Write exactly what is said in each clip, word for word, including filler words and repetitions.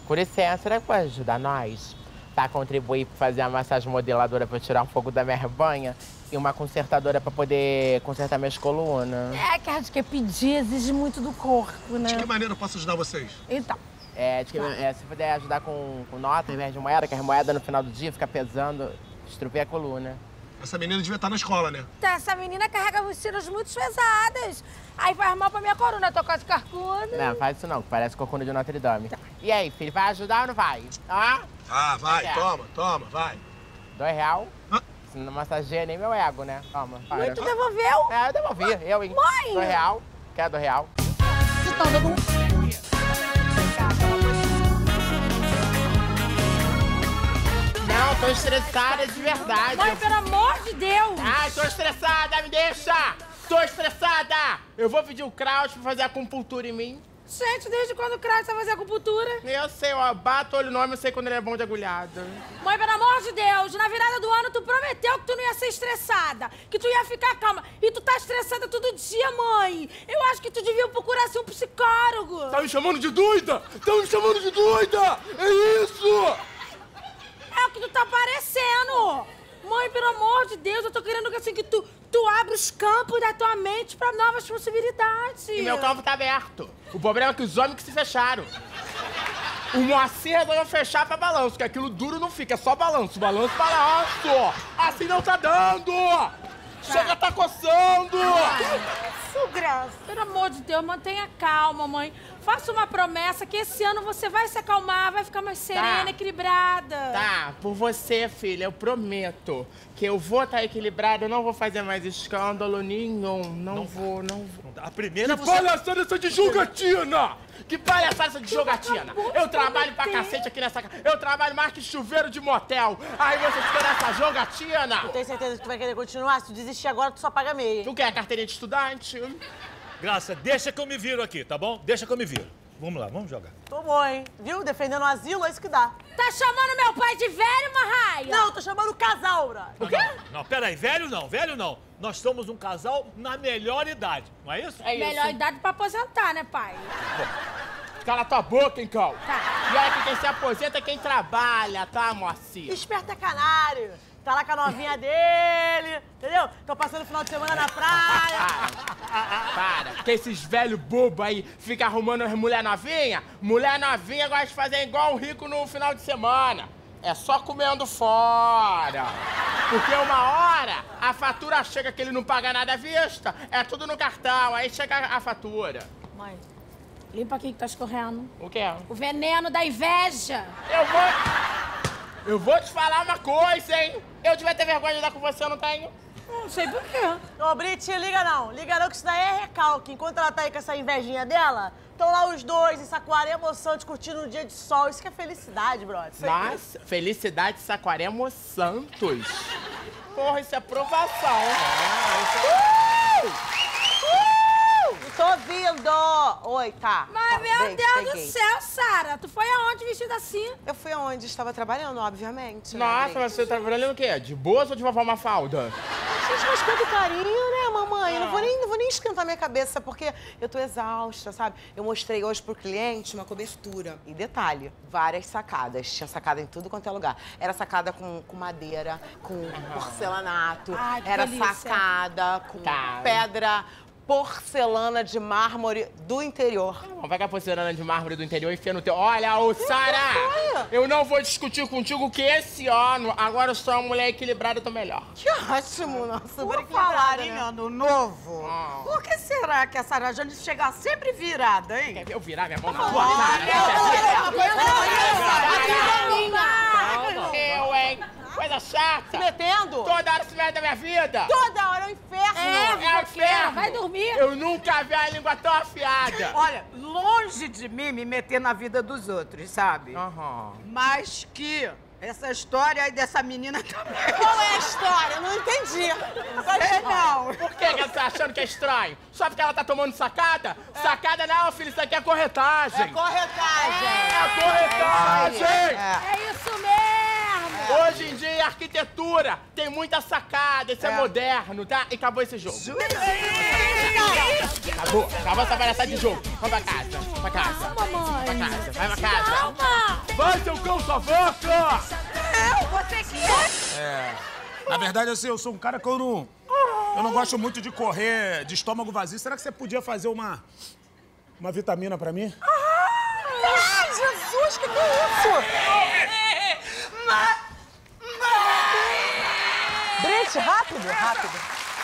Com licença, será que pode ajudar nós? Pra contribuir pra fazer a massagem modeladora pra eu tirar um pouco da minha rebanha e uma consertadora pra poder consertar minhas colunas. É, que acho que é pedir exige muito do corpo, né? De que maneira eu posso ajudar vocês? Então. É, de que, é, se puder ajudar com, com nota ao invés de moeda, que as moedas no final do dia fica pesando, estrupia a coluna. Essa menina devia estar na escola, né? Essa menina carrega mochilas muito pesadas. Aí faz mal pra minha coluna, tô quase carcuda. Não, faz isso não, que parece cocuna de Notre Dame. Tá. E aí, filho, vai ajudar ou não vai? Ah? Ah, vai, é. toma, toma, vai. Dois real? Ah. Isso não massageia nem meu ego, né? Toma, para. Mãe, tu devolveu? É, eu devolvi, eu, hein? Mãe! Dois real? Quer dois real? Você tá dando um... Não, tô estressada de verdade. Mãe, pelo amor de Deus! Ai, tô estressada, me deixa! Tô estressada! Eu vou pedir o Kraus pra fazer acupuntura em mim. Gente, desde quando o Kraus vai fazer acupuntura? Eu sei, eu bato o olho no homem, eu sei quando ele é bom de agulhada. Mãe, pelo amor de Deus, na virada do ano tu prometeu que tu não ia ser estressada, que tu ia ficar calma. E tu tá estressada todo dia, mãe. Eu acho que tu devia procurar assim um psicólogo. Tá me chamando de doida? Tá me chamando de doida? É isso! É o que tu tá parecendo. Mãe, pelo amor de Deus, eu tô querendo que, assim, que tu, tu abra os campos da tua mente pra novas possibilidades. E meu campo tá aberto. O problema é que os homens que se fecharam. O Moacir resolveu fechar pra balanço, que aquilo duro não fica, é só balanço. Balanço, balanço. Assim não tá dando. Chega, tá coçando. Isso, Graça. Pelo amor de Deus, mantenha calma, mãe. Faça uma promessa que esse ano você vai se acalmar, vai ficar mais serena, Tá. equilibrada. Tá, por você, filha, eu prometo que eu vou estar equilibrada, eu não vou fazer mais escândalo nenhum. Não, não vou, não vou. A primeira Que você... palhaçada essa de jogatina! Que palhaçada essa de jogatina! Eu trabalho pra cacete aqui nessa casa. Eu trabalho mais que chuveiro de motel. Aí você fica nessa jogatina! Tu tem certeza que tu vai querer continuar? Se tu desistir agora, tu só paga meia. Tu quer carteirinha de estudante? Graça, deixa que eu me viro aqui, tá bom? Deixa que eu me viro. Vamos lá, vamos jogar. Tô bom, hein? Viu? Defendendo o asilo, é isso que dá. Tá chamando meu pai de velho, Marraia? Não, tô chamando o casal, Bra. O quê? Não, não, peraí, velho não, velho não. Nós somos um casal na melhor idade, não é isso? É isso. Melhor idade pra aposentar, né, pai? Cala tua boca, hein, Cal? Tá. E aí que quem se aposenta é quem trabalha, tá, Moacir? Esperto é canário. Tá lá com a novinha dele, entendeu? Tô passando o final de semana na praia. Para, porque esses velhos bobos aí ficam arrumando as mulher novinha. Mulher novinha gosta de fazer igual um rico no final de semana. É só comendo fora. Porque uma hora a fatura chega que ele não paga nada à vista, é tudo no cartão, aí chega a fatura. Mãe, limpa aqui que tá escorrendo. O quê? O veneno da inveja. Eu vou... Eu vou te falar uma coisa, hein? Eu devia ter vergonha de andar com você, eu não tenho? Não sei por quê. Ô, Brit, liga não. Liga não que isso daí é recalque. Enquanto ela tá aí com essa invejinha dela, estão lá os dois em Saquarema Santos curtindo um dia de sol. Isso que é felicidade, brother. Isso aí- Nossa, felicidade Saquarema Santos. Porra, isso é aprovação. Uh! Uh! Tô ouvindo! Oi, tá. Mas, Tá, meu beijo, Deus peguei. do céu, Sara, tu foi aonde vestida assim? Eu fui aonde? Estava trabalhando, obviamente. né, Nossa, gente? mas você tá trabalhando o quê? De boas ou de vovó Mafalda? Gente, mas com todo carinho, né, mamãe? Eu não vou nem, não vou nem esquentar minha cabeça, porque eu tô exausta, sabe? Eu mostrei hoje pro cliente uma cobertura. E detalhe, várias sacadas. Tinha sacada em tudo quanto é lugar. Era sacada com, com madeira, com porcelanato. Ai, que era delícia. sacada com Tá. pedra, porcelana de mármore do interior. Não, vai com a porcelana de mármore do interior e enfia no teu... Olha, ô, Sara! Eu não vou discutir contigo que esse ano, agora eu sou uma mulher equilibrada, eu tô melhor. Que ótimo, nossa. super Por equilibrada, falar né? em ano novo, Ah. por que será que a Sara Jane chega sempre virada, hein? Quer ver eu virar minha mão na tua cara? Eu, hein? Coisa Se chata! metendo? Toda hora se mete da minha vida! Toda hora é um inferno. É o inferno! Vai dormir. Eu nunca vi a língua tão afiada! Olha, longe de mim me meter na vida dos outros, sabe? Aham. Mas que essa história aí dessa menina também. Qual é a história? Eu não entendi. Sei não. Por que que você tá achando que é estranho? Só porque ela tá tomando sacada? Sacada não, filho, isso aqui é corretagem! É corretagem. É corretagem! É. É isso mesmo. Hoje em dia, a arquitetura tem muita sacada, isso é, é moderno, tá? E acabou esse jogo. Acabou, acabou essa palhaçada de jogo. Vamos pra casa, vamos pra casa. Calma, mãe. Vai pra casa, vai pra casa. Calma. Vai, seu cão savoca! Eu, você que é. É. Na verdade, assim, eu sou um cara que eu não... Eu não gosto muito de correr de estômago vazio. Será que você podia fazer uma... uma vitamina pra mim? Ai, Jesus, que que é isso? Brite, rápido, rápido.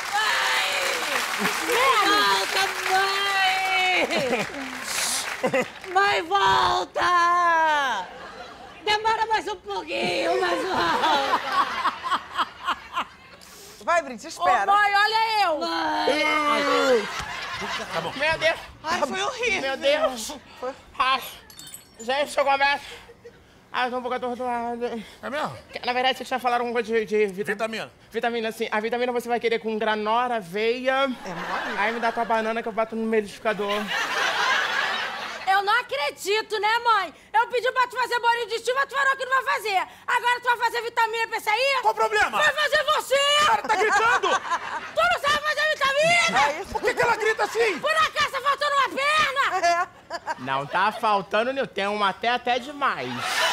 Volta, mãe! Mãe, volta! Demora mais um pouquinho, mas volta! Vai, Brite, Ô, espera. mãe, olha eu. Mãe! Tá bom. Meu Deus! Ai, foi horrível. Meu Deus! Foi. Ai, gente, eu começo. Ai, eu tô um pouco atordoada. É mesmo? Na verdade, vocês já falaram uma coisa de, de vita- Vitamina. vitamina, assim. A vitamina você vai querer com granora, aveia. É mole? Aí me dá tua banana que eu bato no liquidificador. Eu não acredito, né, mãe? Eu pedi pra tu fazer bolinho de chuva, tu falou que não vai fazer. Agora tu vai fazer vitamina pra isso aí? Qual o problema? Vai fazer você! Cara, tá gritando! Tu não sabe fazer vitamina? É isso. Por que, que ela grita assim? Por acaso tá faltando uma perna? É. Não tá faltando, Nil. Tem uma até até demais.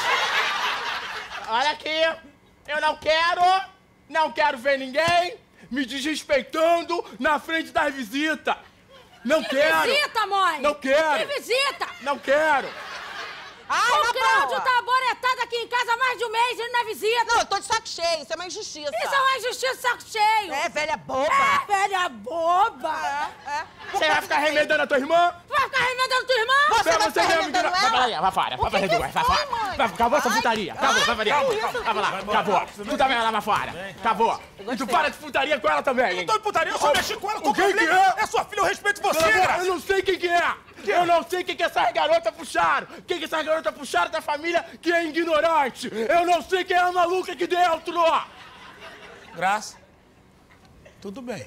Olha aqui. Eu não quero, não quero ver ninguém me desrespeitando na frente das visitas. Não Que quero. visita, mãe? Não quero. Que visita? Não quero. Ai, O na Cláudio boa. tá aboretado aqui em casa há mais de um mês, ele na visita. Não, eu tô de saco cheio, isso é uma injustiça. Isso é uma injustiça, saco cheio. É, velha boba. É, velha boba. É, é. Você vai ficar remedando a tua irmã? Tu vai ficar remedando tua irmã? Você Pra vai você ficar mesmo remedando que não- ela? Vai pra lá, vai fora. O Vai pra que que rua, vai foi, fora. mãe? Vai- Acabou essa Ai, putaria. Acabou, vai pra dentro. Acabou lá, acabou. Tu também vai lá pra fora. Acabou. E tu para de putaria com ela também, hein? Tô em putaria, eu só mexi com ela. O Qual o que que problema? é? É sua filha, eu respeito você, Eu Graça. não sei quem que é. Eu não sei quem que essas garotas puxaram. Quem que essas garotas puxaram da família que é ignorante. Eu não sei quem é a maluca aqui dentro. Graça. Tudo bem.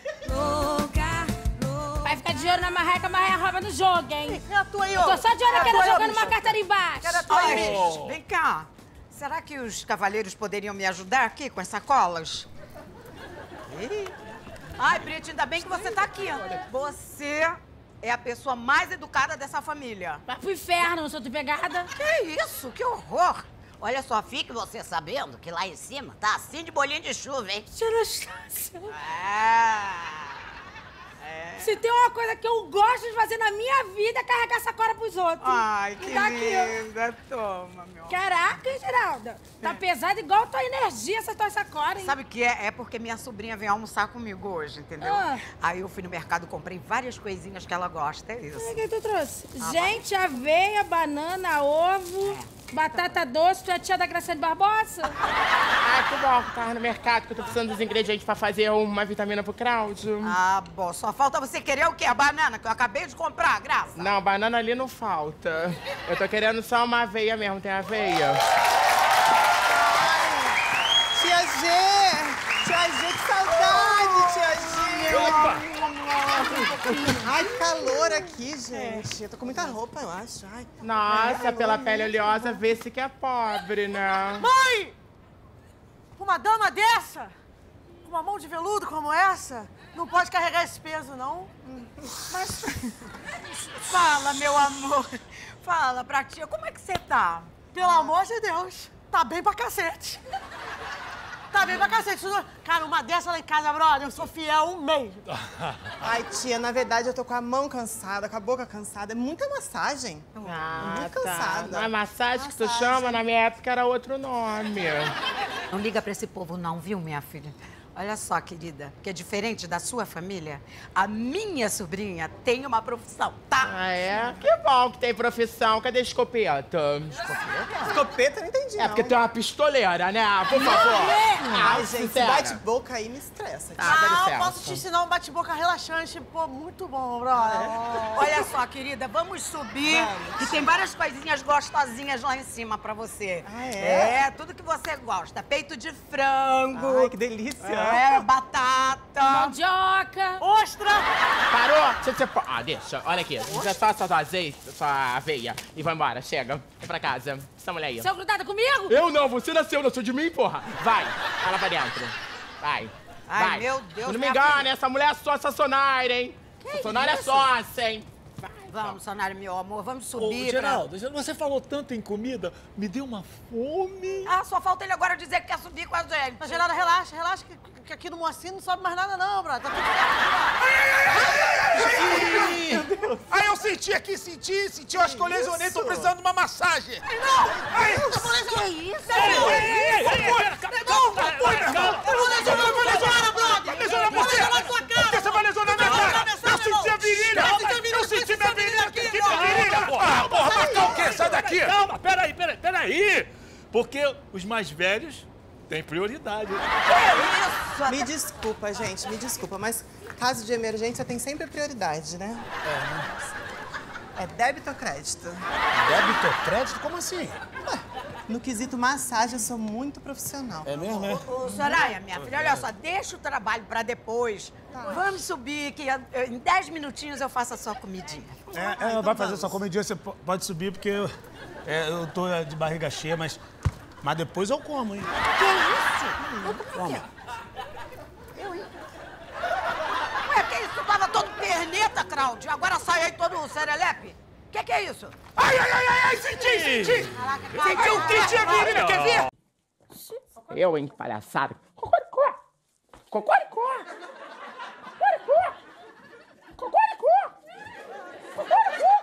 Vai ficar de olho na marreca, marreca rouba no jogo, hein? É a tua aí, ó. Tô só de olho É a aqui, ela tua aí, ó, jogando uma bicha. carta ali embaixo. Quero a tua aí, bicho. Olha, vem cá. Será que os cavaleiros poderiam me ajudar aqui com as sacolas? Ih. Ai, Brito, ainda bem que você tá aqui. Você é a pessoa mais educada dessa família. Vai pro inferno, não sou tu pegada. Que isso? Que horror! Olha só, fique você sabendo que lá em cima tá assim de bolinha de chuva, hein? Tia Anastácia, Ah, se tem uma coisa que eu gosto de fazer na minha vida é carregar sacola pros outros. ai, que Me dá aqui, ó. linda. Toma, meu amor. Caraca, Geralda. Tá pesado igual a tua energia essa tua sacola, hein? Sabe o que é? É porque minha sobrinha vem almoçar comigo hoje, entendeu? Ah. Aí eu fui no mercado, comprei várias coisinhas que ela gosta, é isso. O que tu trouxe? Gente, aveia, banana, ovo, batata doce. Tu é a tia da Graciane Barbosa? Ah, que bom que tava no mercado, que eu tô precisando dos ingredientes pra fazer uma vitamina pro Cláudio. Ah, bom. Só falta você querer o quê? A banana que eu acabei de comprar, Graça. Não, banana ali não falta. Eu tô querendo só uma aveia mesmo. Tem aveia? Tia G! Tia G, que saudade, tia G! Opa! Ai, que calor aqui, gente. Eu tô com muita roupa, eu acho. Ai. Nossa, pela pele oleosa, vê-se que é pobre, né? Mãe! Uma dama dessa, com uma mão de veludo como essa, não pode carregar esse peso, não. Mas fala, meu amor. Fala pra tia, como é que você tá? Pelo amor de Deus, tá bem pra cacete. Tá bem pra cacete. Cara, uma dessa lá em casa, brother, eu sou fiel um mês. Ai, tia, na verdade eu tô com a mão cansada, com a boca cansada. É muita massagem. Ah, muito cansada. Não é massagem que tu Massagem. chama? Na minha época era outro nome. Não liga pra esse povo não, viu, minha filha? Olha só, querida, que é diferente da sua família, a minha sobrinha tem uma profissão, tá? Ah, é? Que bom que tem profissão. Cadê a escopeta? Escopeta, eu não entendi, É não. porque tu é uma pistoleira, né? Por favor. Ah, Ai, gente, esse sincera. bate-boca aí me estressa. Tá, dá Ah, eu licença. posso te ensinar um bate-boca relaxante, pô, muito bom, brother. Olha só, querida, vamos subir, vamos. Que tem várias coisinhas gostosinhas lá em cima pra você. Ah, é? É, tudo que você gosta. Peito de frango. Ai, que delícia. É, batata. Mandioca. Ostra. Parou? Você, você... Ah, deixa. Olha aqui. Você só só azeite, só aveia e vai embora. Chega. Vem pra casa. Essa mulher aí. Você é grudada comigo? Eu não. Você nasceu. Nasceu de mim, porra. Vai. Vai lá pra dentro. Vai. Ai, vai. meu Deus. Não me engane. Essa mulher é sócia Sonaira, hein? Que Sonaira é sócia, hein? Vai. Vamos, Sonário, meu amor, vamos Ô, subir. Geraldo, pra... você falou tanto em comida, me deu uma fome. Ah, só falta ele agora dizer que quer subir com a gente. Mas, Geraldo, relaxa, relaxa, que, que aqui no Moacir não sobe mais nada não, brother. Tá tudo certo. Aí eu senti aqui, senti, senti, eu acho que eu lesionei, tô precisando de uma massagem. Ai, não! Ai, Eu vou lesionar. Que isso? Ei, ei, ei, não, não foi, meu irmão. Eu vou lesionar, eu vou lesionar, brother. Vai lesionar Eu vou você? lesionar tua cara. Por que você vai lesionar minha cara? Eu senti a virilha. Eu senti a virilha, Eu senti minha virilha, aqui, senti minha virilha. Ah, porra, marcar o quê? Sai daqui. Calma, peraí, peraí, peraí. Porque os mais velhos têm prioridade. Que isso? Me desculpa, gente, me desculpa, mas caso de emergência tem sempre prioridade, né? É, é débito ou crédito? Débito ou crédito? Como assim? No quesito massagem, eu sou muito profissional. É mesmo, é? Ô, Soraya, minha filha, olha só, deixa o trabalho pra depois. Vamos subir, que eu- eu- em dez minutinhos eu faço a sua comidinha. É, é, vai fazer sua comidinha, você po- pode subir, porque eu, é, eu tô é, de barriga cheia, mas, mas depois eu como, hein? Que isso? Eu como é que é? Eu, hein? Ué, que isso? Tu tava todo perneta, Cláudio. Agora sai aí todo serelepe? Que que é isso? Ai, ai, ai, ai, ai, senti, senti! Senti o kit a virilha, quer ver? Eu, hein, palhaçada. Cocoricó! Cocoricó! Cocoricó! Cocoricó! Cocoricó!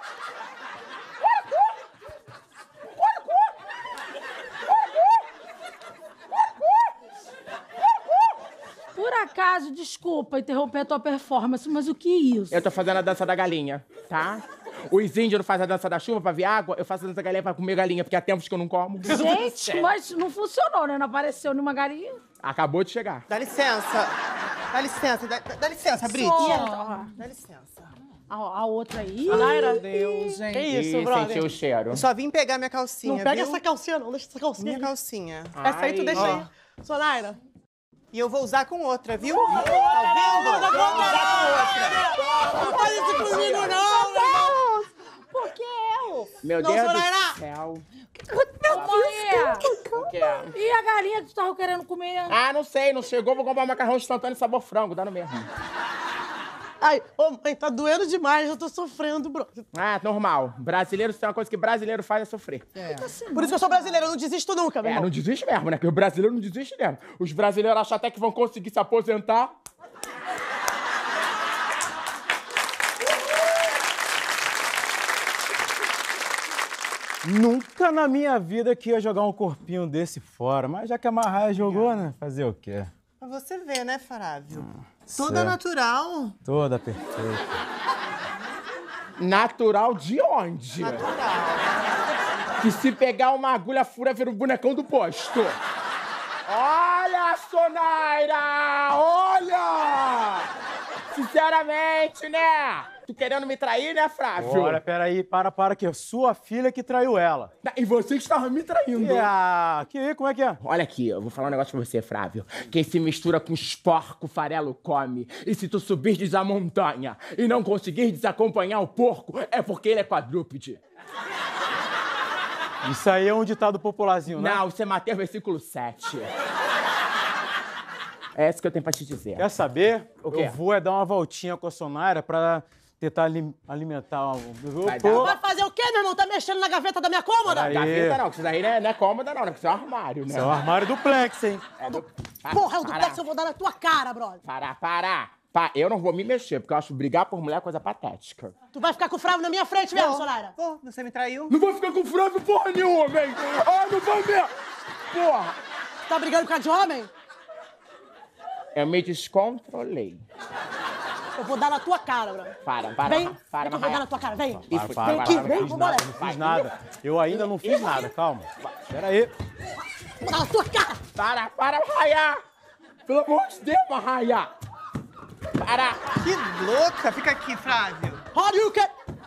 Por acaso, desculpa interromper a tua performance, mas o que é isso? Eu tô fazendo a dança da galinha, tá? Os índios não fazem a dança da chuva pra ver água, eu faço a dança da galinha pra comer galinha, porque há tempos que eu não como. Gente, mas não funcionou, né? Não apareceu nenhuma galinha. Acabou de chegar. Dá licença. Dá licença, dá, dá licença, Brit. Só. Dá licença. A, a outra aí. Naira. Deus, hein? Que isso, Ih, brother? sentiu o cheiro. Eu só vim pegar minha calcinha, Não pega viu? essa calcinha, não. Deixa essa calcinha. Minha calcinha. Essa aí tu Ai. deixa Ó. aí. Sonaira. E eu vou usar com outra, viu? Tá vendo? Eu vou usar com outra. Não faz isso comigo, não, não. Por que eu? Meu Não, Deus Sonaira! do céu. Mãe, O que é? e a galinha que tu tava querendo comer? Ah, não sei, não chegou, vou comprar um macarrão instantâneo sabor frango, dá no mesmo. Ai, ô mãe, tá doendo demais. Eu tô sofrendo, bro. Ah, normal. Brasileiro, se tem uma coisa que brasileiro faz é sofrer. É, Por isso que eu sou brasileira, eu não desisto nunca, meu é irmão. não desiste mesmo, né? Porque o brasileiro não desiste mesmo. Os brasileiros acham até que vão conseguir se aposentar. Nunca na minha vida que ia jogar um corpinho desse fora, mas já que a Marraia jogou, né? Fazer o quê? Pra você ver, né, Farávio? Ah, Toda certo. natural. Toda perfeita. Natural de onde? Natural. Que se pegar uma agulha fura, vira um bonecão do posto. Olha, Sonaira! Olha! Sinceramente, né? Tu querendo me trair, né, Flávio? Ora, peraí, para, para, que é sua filha que traiu ela. E você que estava me traindo. Ah, que, como é que é? Olha aqui, eu vou falar um negócio pra você, Flávio. Quem se mistura com os porcos, farelo come. E se tu subires a montanha e não conseguir desacompanhar o porco, é porque ele é quadrúpede. Isso aí é um ditado popularzinho, né? Não, isso é Mateus versículo sete. É isso que eu tenho pra te dizer. Quer saber? O quê? Eu vou é dar uma voltinha com a Sonaira pra tentar ali- alimentar o... Vai Pô, dar. Vai fazer o quê, meu irmão? Tá mexendo na gaveta da minha cômoda? Peraí. Gaveta não, que isso daí não é, não é cômoda não, né? Porque isso é um armário, né? Isso é o armário do Plex, hein? É do... Pa- Porra, é o do parar, Plex, eu vou dar na tua cara, brother. Parar, parar. Pa- Eu não vou me mexer, porque eu acho brigar por mulher coisa patética. Tu vai ficar com o Flávio na minha frente mesmo, Sonaira? Pô, você me traiu? Não vou ficar com o Flávio porra nenhuma, homem! Ah, não vou mesmo! Porra! Tá brigando com a de homem? Eu me descontrolei. Eu vou dar na tua cara, brother. Para, para, Vem, para, vem que eu vou dar na tua cara, vem. Isso, Para, para, Vem aqui, para, vem, não fiz vambora. nada, não fiz nada. Eu ainda não fiz nada, calma. Peraí. Vou dar na tua cara. Para, para, Raia! Pelo amor de Deus, Raia! Para! Que louca! Fica aqui, Flávio. Hadouken!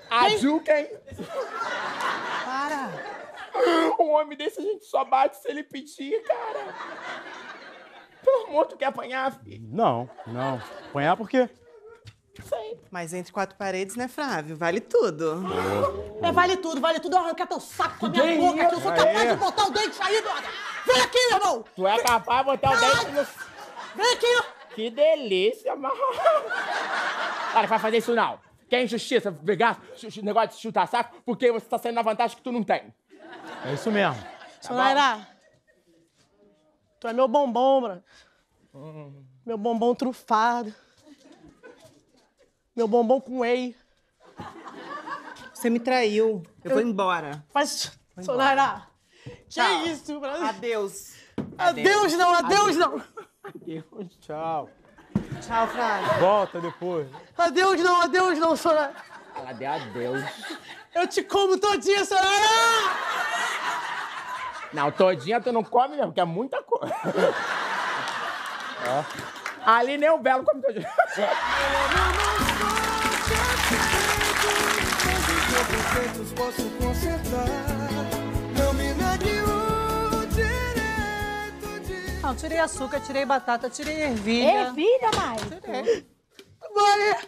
A Juca, hein? Para. Um homem desse a gente só bate se ele pedir, cara. Pelo amor, tu quer apanhar, filho? Não, não. Apanhar por quê? Sei. Mas entre quatro paredes, né, Flávio? Vale tudo. É, vale tudo, vale tudo. Eu arrancar teu saco com a minha Que boca aqui. Eu sou isso? capaz Aê. de botar o dente aí, brother. Vem aqui, meu irmão. Tu é capaz de botar o dente no... Vem aqui. Que delícia, mano. Cara, vai fazer isso não. Quer injustiça, pegar negócio de chutar saco, porque você tá saindo na vantagem que tu não tem. É isso mesmo. Sonaira, tu é meu bombom, bro. Hum. Meu bombom trufado. Meu bombom com whey. Você me traiu. Eu, Eu- vou embora. Mas, Sonaira, que Tchau. isso, Brasil? Adeus. Adeus não, adeus não. Tchau. Tchau, Flávio. Volta depois. Adeus não, adeus não, Sonaira. Ela deu adeus. Eu te como todinha, Sonaira. Não, todinha tu não come mesmo, porque é muita coisa. Ali nem o Belo come todinha. Posso consertar. Não me negue o direito de... Não, tirei açúcar, tirei batata, tirei ervilha. Ervilha, mãe? Tirei. Mãe!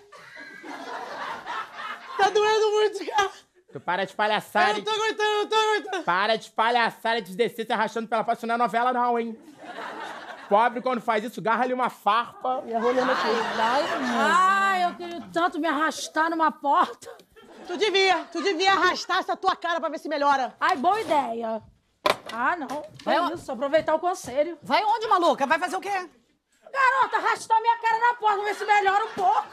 Tá doendo muito, cara. Tu para de Eu palhaçada. não tô aguentando, eu não tô aguentando. Para de palhaçada e de descer se arrastando pela face. Isso não é novela não, hein? Pobre, quando faz isso, garra ali uma farpa. E a rolando aqui. Ai, eu queria tanto me arrastar numa porta. Tu devia, tu devia arrastar essa tua cara pra ver se melhora. Ai, boa ideia. Ah, não. Vai, É ó. isso, aproveitar o conselho. Vai onde, maluca? Vai fazer o quê? Garota, arrastar minha cara na porta pra ver se melhora um pouco.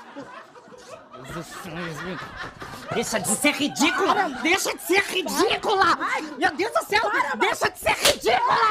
Deixa de ser ridícula! Deixa de ser ridícula! Ai, meu Deus do céu! Deixa de ser ridícula!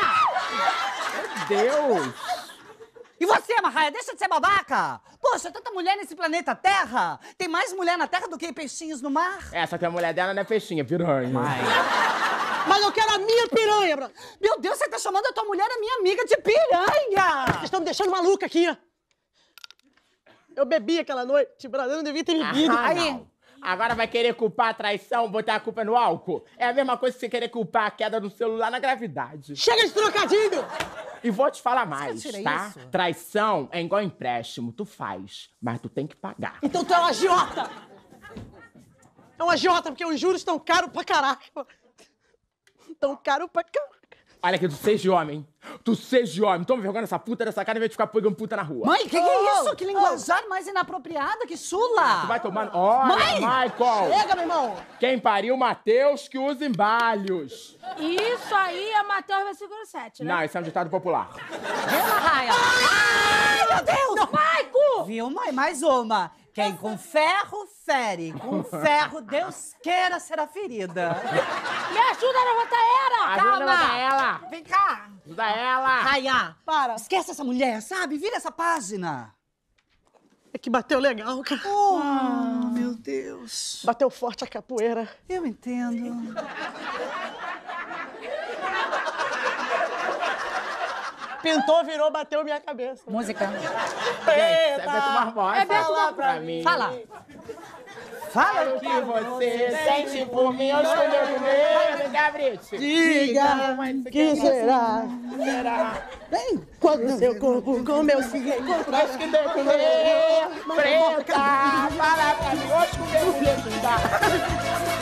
Deus! E você, Marraia, deixa de ser babaca! Poxa, tanta mulher nesse planeta Terra! Tem mais mulher na Terra do que peixinhos no mar? É, só que a mulher dela não é peixinha, piranha. Mas eu quero a minha piranha, bro. Meu Deus, você tá chamando a tua mulher, a minha amiga, de piranha! Vocês estão me deixando maluca aqui. Eu bebi aquela noite, brother. Eu não devia ter bebido. Ah, Aí, não. Agora vai querer culpar a traição, botar a culpa no álcool? É a mesma coisa que você querer culpar a queda do celular na gravidade. chega de trocadilho. E vou te falar mais, tira tá? isso? Traição é igual empréstimo. Tu faz, mas tu tem que pagar. Então tu é um agiota. É um agiota, porque os juros estão caros pra caraca. Tão caro pra caraca. Olha aqui, tu seja homem. Tu seja homem. Toma vergonha nessa puta dessa cara em vez de ficar pegando puta na rua. Mãe, que que é isso? Que linguajar mais inapropriada, que chula! Tu vai tomar... Olha, Mãe! Michael! Chega, meu irmão. Quem pariu, Mateus, que usa embalhos. Isso aí é Mateus versículo sete, né? Não, isso é um ditado popular. Viu, Marraia? Ai, meu Deus! Maico! Viu, mãe? Mais uma. Quem com ferro fere, com ferro Deus queira será ferida. Me ajuda a levantar ela! Ajuda a levantar ela. Vem cá! Ajuda ela. Raia! Para. Esquece essa mulher, sabe? Vira essa página. É que bateu legal, cara. Oh, meu Deus. Bateu forte a capoeira. Eu entendo. Pintou, virou, bateu minha cabeça. Música. Gente, é Beto Barbosa. É Beto Fala Barbosa. pra mim. Fala. Fala O que você sente por mim, eu escolhi comer. Vem cá, Brit. Diga que será Será? quando seu corpo com meu cigarro Nós que deu comer, preta. Fala pra mim, hoje comeu o que dá.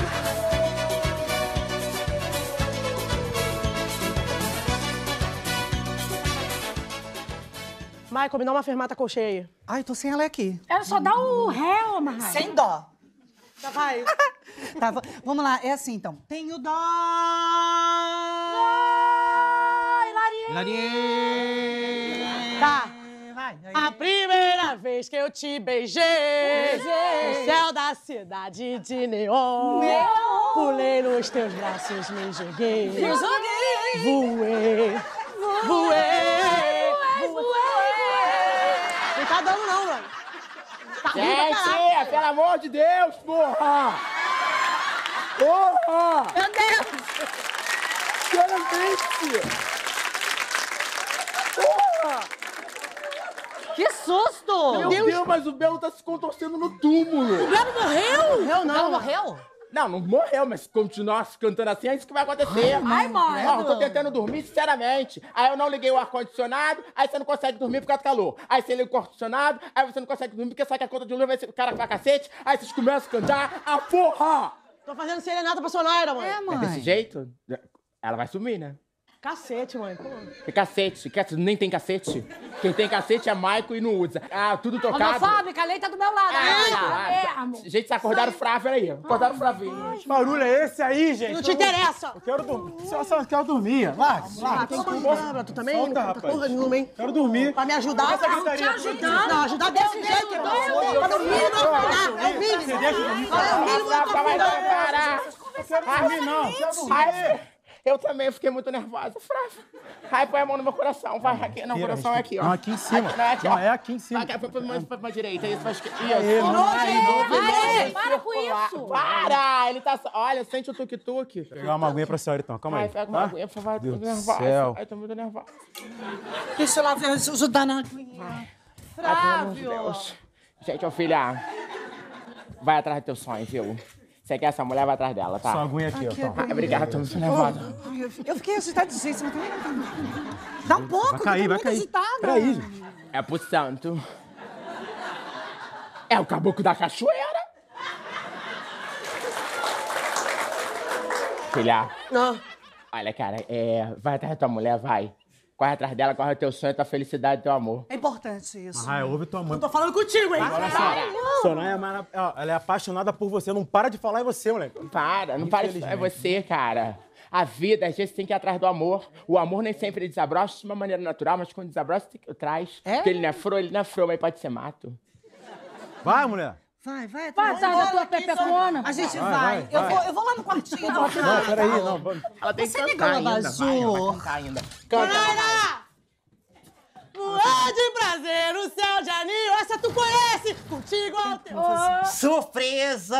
Michael, me dá uma fermata colcheia aí. Ai, tô sem ela aqui. Ela só dá o réu, Marraia. Sem dó. Já vai. Tá, v- vamos lá. É assim, então. Tenho dó. Ai, Larinha. Tá. Vai, vai. A primeira vez que eu te beijei, no céu da cidade de neon, pulei nos teus braços, me joguei, Me joguei. voei, voei, não tá dando não, mano. Tá ruim pra caralho. Gente, pelo amor de Deus, porra! Porra! Meu Deus. Que hora triste! Porra! Que susto! Meu Deus, mas o Belo tá se contorcendo no túmulo. O Belo morreu? Morreu, não. Ela morreu? Não, não morreu, mas se continuar cantando assim, é isso que vai acontecer. Ai, mãe. Ó, eu tô tentando dormir, sinceramente. Aí eu não liguei o ar-condicionado, aí você não consegue dormir por causa do calor. Aí você liga o ar-condicionado, aí você não consegue dormir porque sabe que a conta de luz vai ser cara pra cacete. Aí vocês começam a cantar a porra! Tô fazendo serenata pra Sonaira, mãe. É, mãe. É desse jeito, ela vai sumir, né? Cacete, mãe. Pô. Que cacete? Que nem tem cacete. Quem tem cacete é Maico e não usa. Ah, tudo tocado. Homofóbica, a lei tá do meu lado. Ah, é, é, amor. gente, vocês acordaram o Flávio aí. Acordaram o Flavinho. Que barulho é esse aí, gente? Não te interessa. Eu quero dormir. Só, só quero dormir. Larga, larga. Tem que tu também? Solta, Não rapaz. porra nenhuma, hein? Quero dormir. Pra me ajudar? Essa Não, gritaria. te ajudando. Não, ajudar desse jeito, que é pra no mínimo não acordar. É o mínimo. Você deixa eu dormir? É o mínimo não acordar. Parar. Eu quero dormir, não. Eu quero dormir. Ai, eu também fiquei muito nervosa, Flávio. Ai, põe a mão no meu coração. Vai, aqui. Não, o coração é aqui, ó. Não, aqui em cima. Aqui, não, é aqui, ó. Não, é aqui em cima. Vai, põe pra, pra, pra direita, isso, faz que... Isso. Aê, mamãe. Vai, para com isso. Para! Ele tá... Olha, sente o tuk-tuk. Vou pegar uma aguinha pra senhora, então. Calma aí. Ai, pega uma tá? aguinha, por favor. Tô Deus do nervosa. céu. Ai, tô muito nervosa. Deixa eu lá ver, ajudar na aguinha. Ai, pelo amor de Deus. Gente, ô filha, vai atrás do teu sonho, viu? Você quer essa mulher, vai atrás dela, tá? Só aguinha aqui, ó. Aqui, Toma. Ai, obrigada, tô muito nervosa. Ai, eu- Eu fiquei agitadíssima também. Dá um pouco, Vai cair, eu tô vai muito cair. agitada. Peraí, gente. É pro santo. É o caboclo da cachoeira. Filha, Não. olha, cara, é... vai atrás da tua mulher, vai. Corre atrás dela, corre o teu sonho, tua felicidade, teu amor. É importante isso. Ah, ouve tua mãe. Tô falando contigo, hein? Olha só. Sonaia é mara... ó, ela é apaixonada por você. Não para de falar em você, moleque. Para, não para de falar, é você, cara. A vida, às vezes, tem que ir atrás do amor. O amor nem sempre desabrocha de uma maneira natural, mas quando desabrocha, tem que traz. É? Porque ele não é fro, ele não é fro, mas pode ser mato. Vai, mulher. Vai, vai. Vai atrás da tua pepecona. A gente Vai, vai. vai, eu, vai. Vou, eu vou lá no quartinho. Não, peraí, não. Vamos. Ela tem Você que ligou cantar no ainda, vai, ela vai abajur? cantar ainda. Canta, Sonaira! Voar de prazer no céu de anil, essa tu conhece! Contigo ao teu... Surpresa!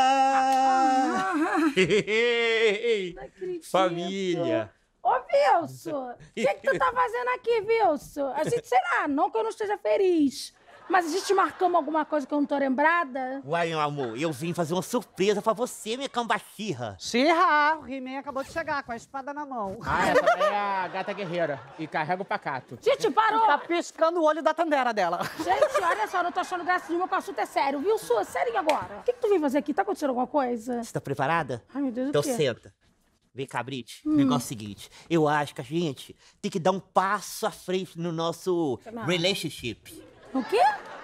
Família! Ô, Wilson, o que, que tu tá fazendo aqui, Wilson? A gente, sei lá, não que eu não esteja feliz, mas a gente marcamos alguma coisa que eu não tô lembrada? Uai, meu amor, eu vim fazer uma surpresa pra você, minha cambachirra. Xirra, o He-Man acabou de chegar com a espada na mão. Ah, essa daí é a gata guerreira. E carrega o pacato. Gente, parou! Tá piscando o olho da tandera dela. Gente, olha só, não tô achando graça nenhuma, que o assunto é sério. Wilson, sério agora? O que, que tu veio fazer aqui? Tá acontecendo alguma coisa? Você tá preparada? Ai, meu Deus, Então o quê? senta. Vem cá, Brit. O negócio é o seguinte. Eu acho que a gente tem que dar um passo à frente no nosso Não. relationship. O quê?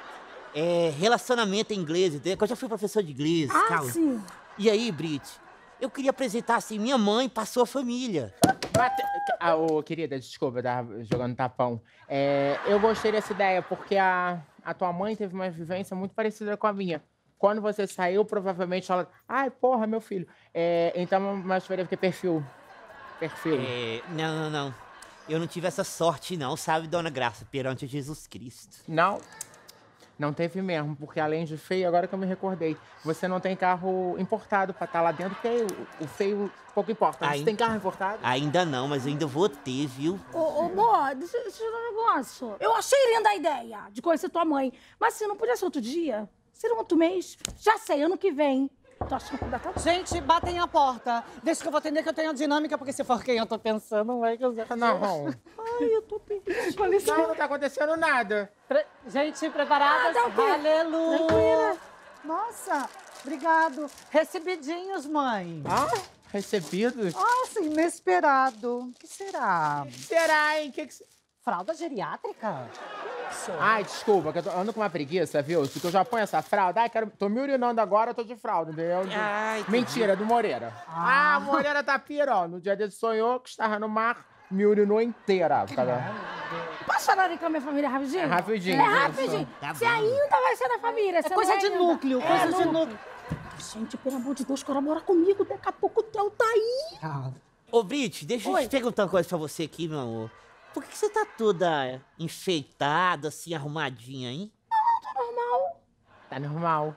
É relacionamento em inglês, entendeu? Que eu já fui professor de inglês, Ah, calma. sim. E aí, Brit, eu queria apresentar assim minha mãe pra sua família. Bate... Ah, ô, querida, desculpa, eu tava jogando tapão. É, eu gostei dessa ideia, porque a, a tua mãe teve uma vivência muito parecida com a minha. Quando você saiu, provavelmente ela... Ai, porra, meu filho. É, então, mas deve ter perfil. Perfil. É, não, não, não. Eu não tive essa sorte, não, sabe, dona Graça, perante Jesus Cristo. Não, não teve mesmo, porque além de feio, agora que eu me recordei, você não tem carro importado pra estar lá dentro, porque o, o feio pouco importa. Você Ainda- tem carro importado? Ainda não, mas eu ainda vou ter, viu? Ô, ô, Bó, deixa, deixa eu dar um negócio. Eu achei linda a ideia de conhecer tua mãe, mas se não podia ser outro dia, ser um outro mês, já sei, ano que vem. Tô achando que dá tá... Gente, batem a porta. Deixa que eu vou atender que eu tenho a dinâmica, porque se for quem eu tô pensando, não vai que eu... Não. Ai, eu tô perdida. Com licença. Não, não tá acontecendo nada. Pre- Gente, preparadas? Ah, tá ok. Aleluia! Tranquila. Nossa, obrigado. Recebidinhos, mãe. Ah, recebidos? Nossa, inesperado. O que será? Será, hein? Que que... Fralda geriátrica? Ai, desculpa, que eu tô, ando com uma preguiça, viu? Se eu já ponho essa fralda, ai, quero, tô me urinando agora, eu tô de fralda, entendeu? De- Ai, Mentira, do Moreira. Ah, Moreira tá pirando. No dia dele sonhou que estava no mar, me urinou inteira. Tá vendo? Posso falar com a minha família rapidinho? É rapidinho, É isso. rapidinho. Tá Você bom. ainda vai ser da família. É você coisa não de ainda. núcleo, É, coisa de não. núcleo. Gente, pelo amor de Deus, colabora comigo. Daqui a pouco o Theo tá aí. Ô, Brit, deixa eu Oi. te perguntar uma coisa pra você aqui, meu amor. Por que você tá toda enfeitada, assim, arrumadinha, hein? Tá normal. Tá normal.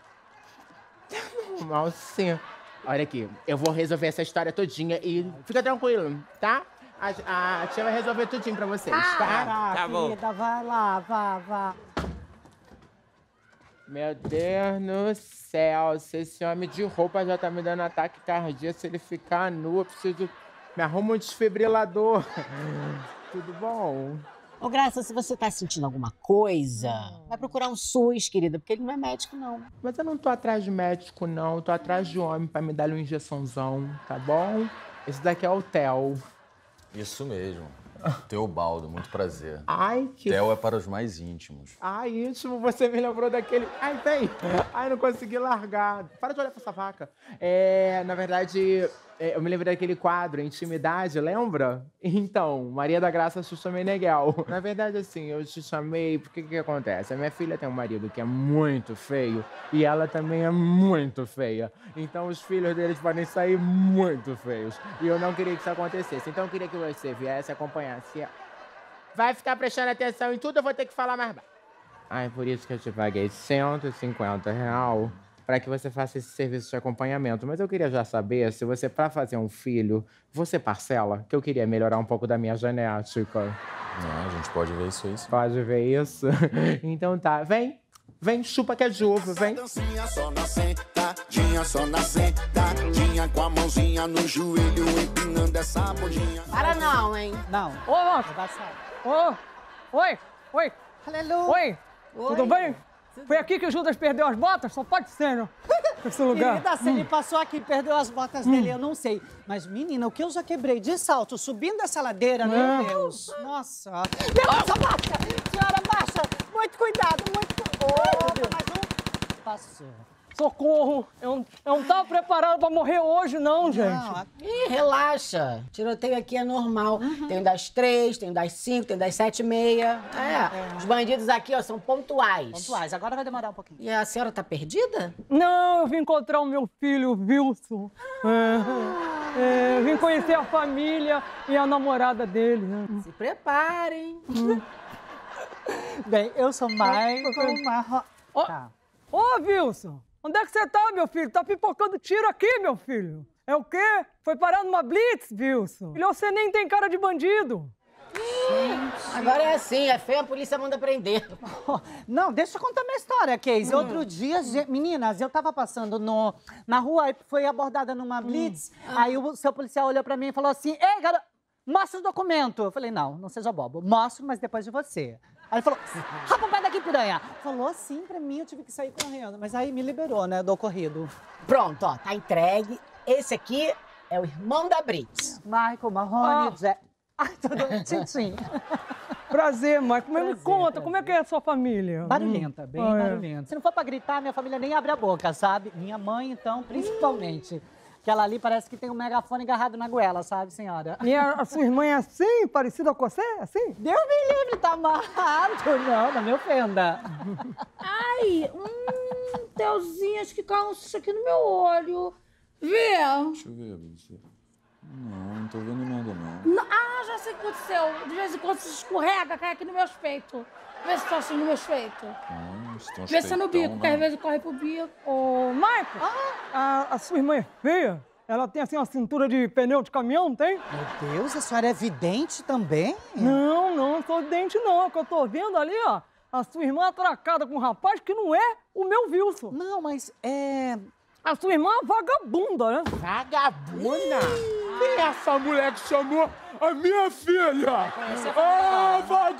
Tá normal, sim. Olha aqui, eu vou resolver essa história todinha e fica tranquilo, tá? A, a tia vai resolver tudinho pra vocês, tá? Tá, Tá bom. querida, vai lá, vá, vá. Meu Deus do céu, se esse homem de roupa já tá me dando ataque cardíaco, se ele ficar nu, eu preciso... Me arruma um desfibrilador. Tudo bom? Ô, Graça, se você tá sentindo alguma coisa, vai procurar um SUS, querida, porque ele não é médico, não. Mas eu não tô atrás de médico, não. Eu tô atrás de homem pra me dar uma injeçãozão, tá bom? Esse daqui é o Theo. Isso mesmo. Teobaldo, muito prazer. Ai, que... Theo é para os mais íntimos. Ai, íntimo, você me lembrou daquele... Ai, vem! Ai, não consegui largar. Para de olhar pra essa vaca. É, na verdade, é, eu me lembrei daquele quadro, Intimidade, lembra? Então, Maria da Graça Xuxa Meneghel. Na verdade, assim, eu te chamei porque o que acontece? A minha filha tem um marido que é muito feio e ela também é muito feia. Então, os filhos deles podem sair muito feios. E eu não queria que isso acontecesse. Então, eu queria que você viesse acompanhar. Se vai ficar prestando atenção em tudo, eu vou ter que falar mais baixo. Ai, por isso que eu te paguei cento e cinquenta reais para que você faça esse serviço de acompanhamento. Mas eu queria já saber se você, para fazer um filho, você parcela? Que eu queria melhorar um pouco da minha genética. Não, a gente pode ver isso aí. Pode ver isso? Então tá, vem. Vem, chupa que é juvo, vem. Dancinha só na sentadinha, só na sentadinha, com a mãozinha no joelho, empinando essa bundinha. Para não, hein? Não. Ô, moço. Ô, oi, oi. Aleluia. Oi. Oi. Tudo bem? Foi aqui que o Judas perdeu as botas? Só pode ser, né? Esse lugar. Querida, se ele passou aqui e perdeu as botas dele, eu não sei. Mas, menina, o que eu já quebrei de salto subindo essa ladeira, meu É. Deus. Nossa. Deus, abaixa! Senhora, abaixa! Muito cuidado, muito cuidado. Oh, mais um. Passou. Socorro! Eu, não- eu não tava preparado pra morrer hoje, não, gente. Ih, relaxa. Tiroteio aqui é normal. Tem das três, tem das cinco, tem das sete e meia. É. Os bandidos aqui, ó, são pontuais. Pontuais. Agora vai demorar um pouquinho. E a senhora tá perdida? Não, eu vim encontrar o meu filho, Wilson. É, é, eu vim conhecer a família e a namorada dele. Né? Se preparem. Bem, eu sou Michael Marro... Ô, Tá. ô, Wilson, onde é que você tá, meu filho? Tá pipocando tiro aqui, meu filho. É o quê? Foi parar numa blitz, Wilson? E você nem tem cara de bandido. Agora é assim, é feio, a polícia manda prender. Não, deixa eu contar minha história, Casey. Hum. Outro dia, ge- meninas, eu tava passando no, na rua e foi abordada numa blitz. Aí o seu policial olhou pra mim e falou assim, ei, garota, mostra o documento. Eu falei, não, não seja bobo. Mostro, mas depois de você. Aí ele falou, rapaz, vai daqui, piranha. Falou assim pra mim, eu tive que sair correndo. Mas aí me liberou, né, do ocorrido. Pronto, ó, tá entregue. Esse aqui é o irmão da Brits. Michael Marrone, Ah. Jack... Ai, tudo tchim-tchim. Prazer, Mike. Mas me Prazer, conta, prazer. como é que é a sua família? Barulhenta, bem Ah, é. barulhenta. Se não for pra gritar, minha família nem abre a boca, sabe? Minha mãe, então, principalmente. Que ela ali parece que tem um megafone agarrado na goela, sabe, senhora? E a, a sua irmã é assim, parecida com você? Assim? Deus me livre, tá amarrado. Não, não me ofenda. Ai, hum, Teuzinho, acho que caiu um susto aqui no meu olho. Vê? Deixa eu ver, Bruce. Não, não tô vendo nada, não. Não- Ah, já sei o que aconteceu. De vez em quando se escorrega, cai aqui no meus peitos. Vê se tá assim no meus peitos. Não, estão Vê se é no bico, que às vezes corre pro bico. Ô, Michael, a, a sua irmã é feia? Ela tem, assim, uma cintura de pneu de caminhão, tem? Meu Deus, a senhora é vidente também? Não, não, não sou dente, não. É que eu tô vendo ali, ó. A sua irmã atracada com um rapaz que não é o meu Wilson. Não, mas é... A sua irmã é vagabunda, né? Vagabunda? Quem é essa mulher que chamou a minha filha? Ah,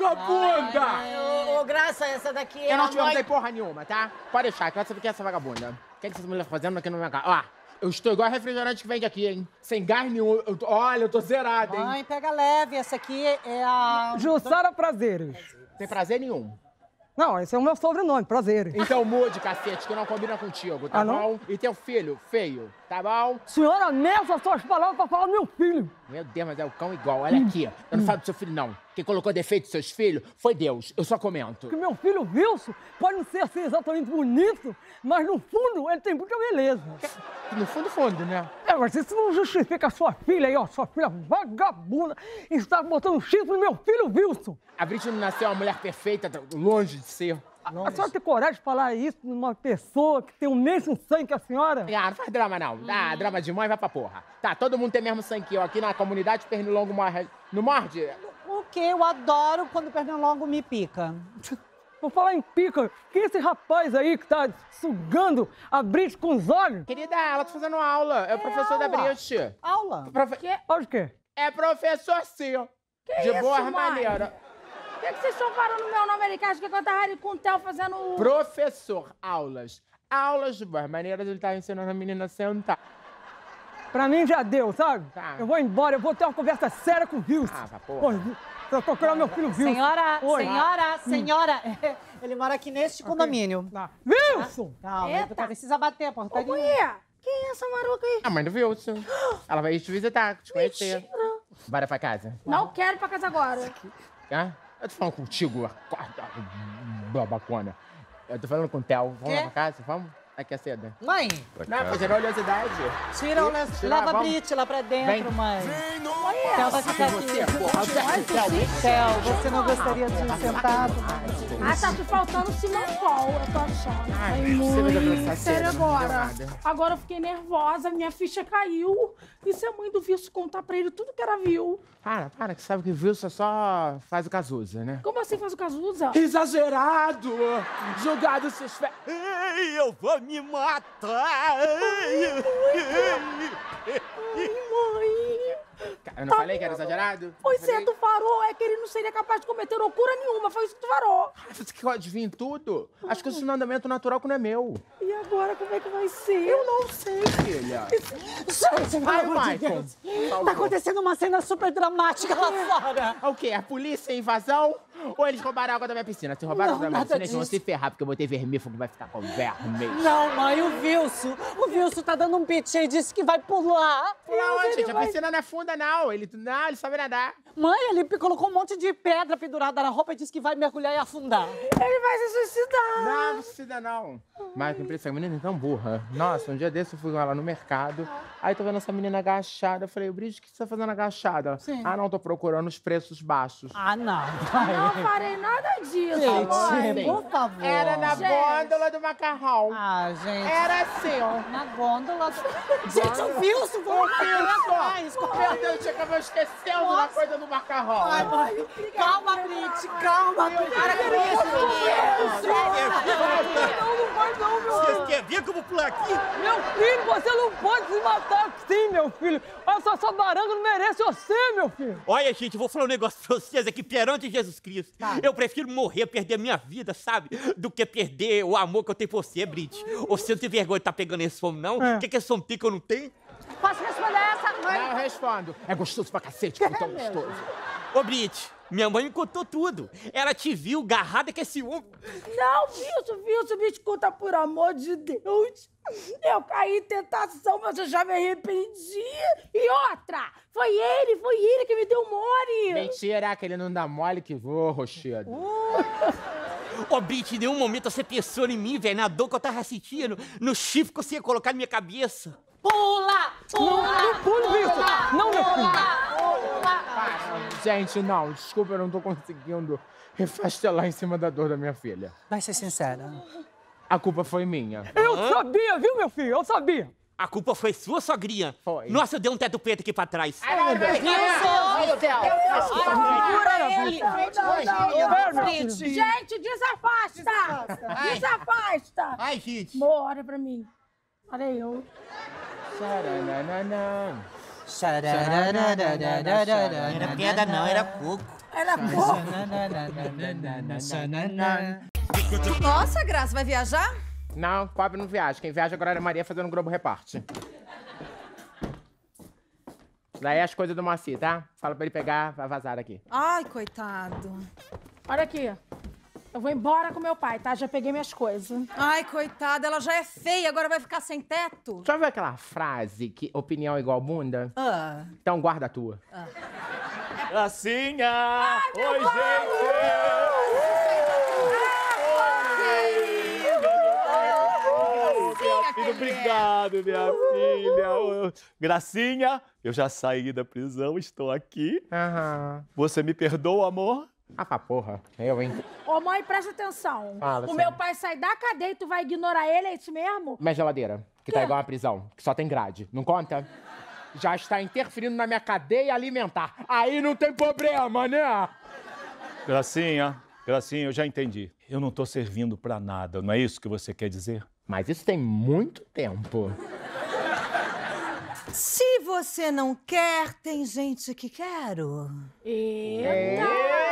vagabunda! Ô, ô, Graça, essa daqui é Eu não a te mãe... perguntei porra nenhuma, tá? Pode deixar, que eu quero saber quem é essa vagabunda. O que é que essa mulher tá fazendo aqui na minha casa? Ó, eu estou igual a refrigerante que vende aqui, hein? Sem gás nenhum. Eu tô- olha, eu tô zerada, hein? Mãe, pega leve, essa aqui é a... Jussara Prazeres. Sem prazer nenhum. Não, esse é o meu sobrenome, Prazeres. Então mude, cacete, que não combina contigo, tá Ah, não? bom? E teu filho, feio, tá bom? Senhora, nessa suas palavras pra falar do meu filho. Meu Deus, mas é o cão igual. Olha aqui, eu não falo do seu filho, não. Quem colocou defeito nos seus filhos foi Deus. Eu só comento. Que meu filho Wilson pode não ser assim exatamente bonito, mas no fundo ele tem muita beleza. No fundo, fundo, né? É, mas isso não justifica a sua filha aí, ó, sua filha vagabunda, está botando chifre no meu filho Wilson. A Britney não nasceu uma mulher perfeita, longe de ser. A senhora tem coragem de falar isso numa pessoa que tem o mesmo sangue que a senhora? Ah, não faz drama, não. Ah, drama de mãe, vai pra porra. Tá, todo mundo tem mesmo sangue que eu. Aqui na comunidade, pernilongo morre. Não morde? O que eu adoro quando o pernilongo me pica. por falar em pica, quem é esse rapaz aí que tá sugando a Brit com os olhos? Querida, ela tá fazendo aula. É o professor da Brit. Aula? Profe... Que? Aula de quê? É professor sim. Que de isso, boa mãe? maneira. Por que, que vocês estão falando meu nome ali? Que acho que eu tava ali com o Theo fazendo... Professor, aulas. Aulas de boas maneiras, ele tá ensinando a menina a sentar. Pra mim já deu, sabe? Tá. Eu vou embora, eu vou ter uma conversa séria com o Wilson. Ah, pra porra. Pô, pra procurar meu filho Wilson. Senhora, Oi. senhora, Hum. senhora. Ele mora aqui neste condomínio. Tá. Wilson! Calma, Eita. não precisa bater a portaria. Ô, mulher, quem é essa maruca aí? A mãe do Wilson. Ela vai te visitar, te conhecer. Mentira. Bora pra casa. Não quero ir pra casa agora. Hã? Eu tô falando contigo, babacona. Eu tô falando com o Theo. Vamos lá pra casa? Vamos? Aqui é cedo. Mãe! Não, fazer olhosidade. Tira o lenço, Tira, leva a vamos. Brit lá pra dentro, Vem. mãe. Vem, Theo vai ficar aqui. Theo, você não gostaria de ir sentado? Ah, tá te faltando Simacol, eu tô achando. Ai, Ai, você vai dançar mãe, cedo, sério não agora. deu nada. Agora eu fiquei nervosa, minha ficha caiu. E se a mãe do Wilson contar pra ele tudo que ela viu? Para, para, que sabe que o Wilson só faz o Cazuza, né? Como assim faz o Cazuza? Exagerado! Jogado seus pés. Ei, eu vou me matar! Ai, mãe. Cara, eu não falei que era exagerado? Pois é, Falei? tu farou, é que ele não seria capaz de cometer loucura nenhuma, foi isso que tu farou. Você que adivinha tudo? Acho que isso não é andamento natural que não é meu. E agora, como é que vai ser? Eu não sei, filha. Gente, pelo Ai, amor de Michael. Deus. Tá acontecendo uma cena super dramática lá fora. O quê? A polícia, a invasão? Ou eles roubaram a água da minha piscina? Se roubaram a Não, água da minha nada piscina, eles vão disso. se ferrar, porque eu botei vermífugo, vai ficar com vermelho. Não, mãe, o Wilson. O Wilson tá dando um pitch aí, disse que vai pular. Não, Ele gente, a vai- piscina não é funda, não. Ele, não, ele sabe nadar. Mãe, ele colocou um monte de pedra pendurada na roupa e disse que vai mergulhar e afundar. Ele vai se suicidar. Não, não suicida, não. Mas que impressão, a menina é tão burra. Nossa, um dia desse eu fui com ela no mercado, aí tô vendo essa menina agachada. Eu falei, Brígida, o que você tá fazendo agachada? Sim. Ah, não, tô procurando os preços baixos. Ah, não. Não farei nada disso, Gente, mãe. por favor. Era na Gente. gôndola do macarrão. Ah, gente. Era assim, ó. Na gôndola. do- Gente, o Wilson, vamos atrás. Meu Deus, tinha que eu esquecendo da coisa do macarrão. Ai, mãe. Calma, Brit, calma. Para com isso, Não, não vai não, meu Vocês filho. querem ver que eu vou pular aqui? Meu filho, você não pode se matar assim, meu filho. Olha só, essa baranga não merece você, meu filho. Olha, gente, eu vou falar um negócio pra vocês aqui perante Jesus Cristo. Eu prefiro morrer, perder minha vida, sabe? Do que perder o amor que eu tenho por você, Brit. Você não tem vergonha de tá pegando esse homem, não? É. O que que esse homem tem que eu não tenho? Posso responder essa, mãe? Não, eu respondo. É gostoso pra cacete, como tão gostoso. Ô, Brit, minha mãe me contou tudo. Ela te viu garrada com esse homem. Não, Wilson, Wilson, me escuta, por amor de Deus. Eu caí em tentação, mas eu já me arrependi. E outra, foi ele, foi ele que me deu mole. Mentira, que ele não dá mole que voa, Rochedo. Ô, Brit, em nenhum momento você pensou em mim, velho, na dor que eu tava sentindo, no chifre que você ia colocar na minha cabeça. Pula, pula. Não pula, Wilson. Não, meu filho. Gente, não, desculpa, eu não tô conseguindo refastelar em cima da dor da minha filha. Vai ser sincera. A culpa foi minha. Eu sabia, viu, meu filho? Eu sabia. A culpa foi sua, sogrinha? Foi. Nossa, eu dei um teto preto aqui pra trás. Ai, meu Deus. Gente, desafasta. Desafasta. Ai, gente. Amor, olha pra mim. Olha eu. Xarananana. Era pedra não, era coco. Era pouco. Nossa, Graça, vai viajar? Não, pobre não viaja. Quem viaja agora é a Maria fazendo Globo Reparte. Daí é as coisas do Moacir, tá? Fala pra ele pegar, vai vazar aqui. Ai, coitado. Olha aqui. Eu vou embora com meu pai, tá? Já peguei minhas coisas. Ai, coitada, ela já é feia, agora vai ficar sem teto? Já viu aquela frase que opinião é igual bunda? Ah. Então guarda a tua. Gracinha! Oi, gente! Minha filha, obrigado, minha filha. Ô, Gracinha, eu já saí da prisão, estou aqui. Aham. Você me perdoa, amor? Ah, pra porra. Eu, hein? Ô, mãe, presta atenção. Fala, o Sam. meu pai sai da cadeia e tu vai ignorar ele, é isso mesmo? Minha geladeira, que tá igual uma prisão, que só tem grade. Não conta? Já está interferindo na minha cadeia alimentar. Aí não tem problema, né? Gracinha, Gracinha, eu já entendi. Eu não tô servindo pra nada, não é isso que você quer dizer? Mas isso tem muito tempo. Se você não quer, tem gente que quero. Eita!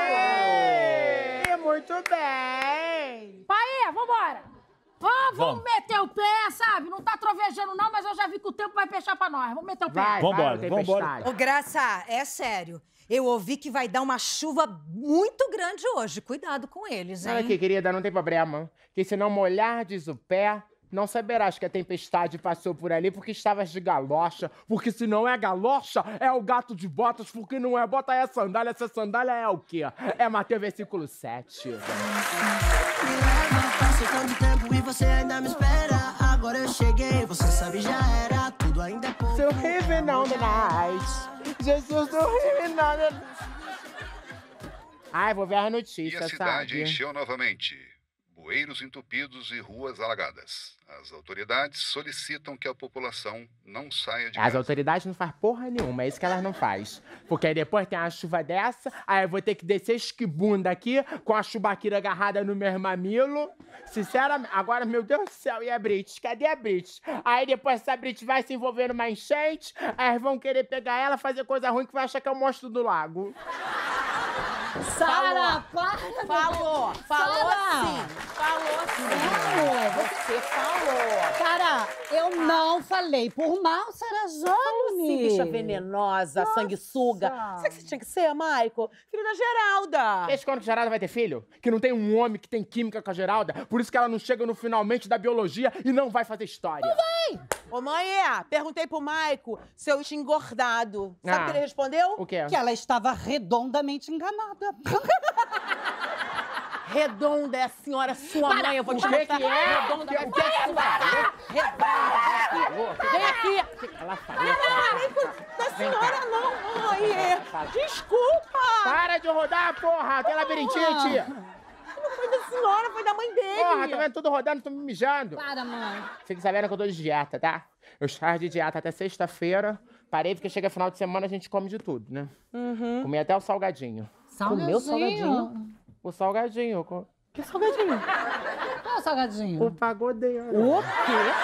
É, muito bem! Paê, vambora! Ó, vamos, Vamos. meter o pé, sabe? Não tá trovejando não, mas eu já vi que o tempo vai fechar pra nós. Vamos meter o pé. Vai, Vambora, vai, vambora. tempestade. Ô, Graça, é sério. Eu ouvi que vai dar uma chuva muito grande hoje. Cuidado com eles, hein? Olha aqui, querida, não tem problema. Que se não molhardes o pé, não saberás que a tempestade passou por ali porque estavas de galocha. Porque se não é galocha, é o gato de botas. Porque não é bota, é sandália. Essa sandália é o quê? É Mateus versículo sete. Passou tanto tempo e você ainda me espera. Agora eu cheguei, você sabe, já era. Tudo ainda é pouco. So heaven on the night. Jesus do heaven on the... Ai, vou ver as E notícias, a cidade sabe? encheu novamente. Bueiros entupidos e ruas alagadas. As autoridades solicitam que a população não saia de As casa. autoridades não fazem porra nenhuma, é isso que elas não fazem. Porque aí depois tem uma chuva dessa, aí eu vou ter que descer esquibunda aqui, com a chubaquira agarrada no meu mamilo. Sinceramente, agora, meu Deus do céu, e a Brit? Cadê a Brit? Aí depois essa Brit vai se envolver numa enchente, aí vão querer pegar ela, fazer coisa ruim que vai achar que é o monstro do lago. Sara, para! Falou, falou Sara! sim. Falou sim. Não, Você falou. Sara, eu não falei por mal, Sara Jane. Sim, bicha venenosa, sanguessuga. Sabe o que você tinha que ser, Maico? Filho da Geralda. Desde quando que Geralda vai ter filho? Que não tem um homem que tem química com a Geralda, por isso que ela não chega no finalmente da biologia e não vai fazer história. Não vai! Ô, mãe, perguntei pro Maico se eu tinha engordado. Sabe o Ah. que ele respondeu? O quê? Que ela estava redondamente enganada. Redonda é a senhora sua Para, mãe, eu vou te o que mostrar. que é? Redonda Que- vai o que é ser a Redonda. Vem aqui. Ela Não, não, da senhora não, mãe. Desculpa. Para de rodar, porra! Tem labirintite! Não foi da senhora, foi da mãe dele. Porra, tá vendo tudo rodando, tô me mijando. Para, mãe. Fique sabendo que eu tô de dieta, tá? Eu estava de dieta até sexta-feira. Parei porque chega final de semana a gente come de tudo, né? Uhum. Comi até o salgadinho. Comeu salgadinho? O salgadinho. co- Que salgadinho? Qual é o salgadinho? O pagodeiro. O quê?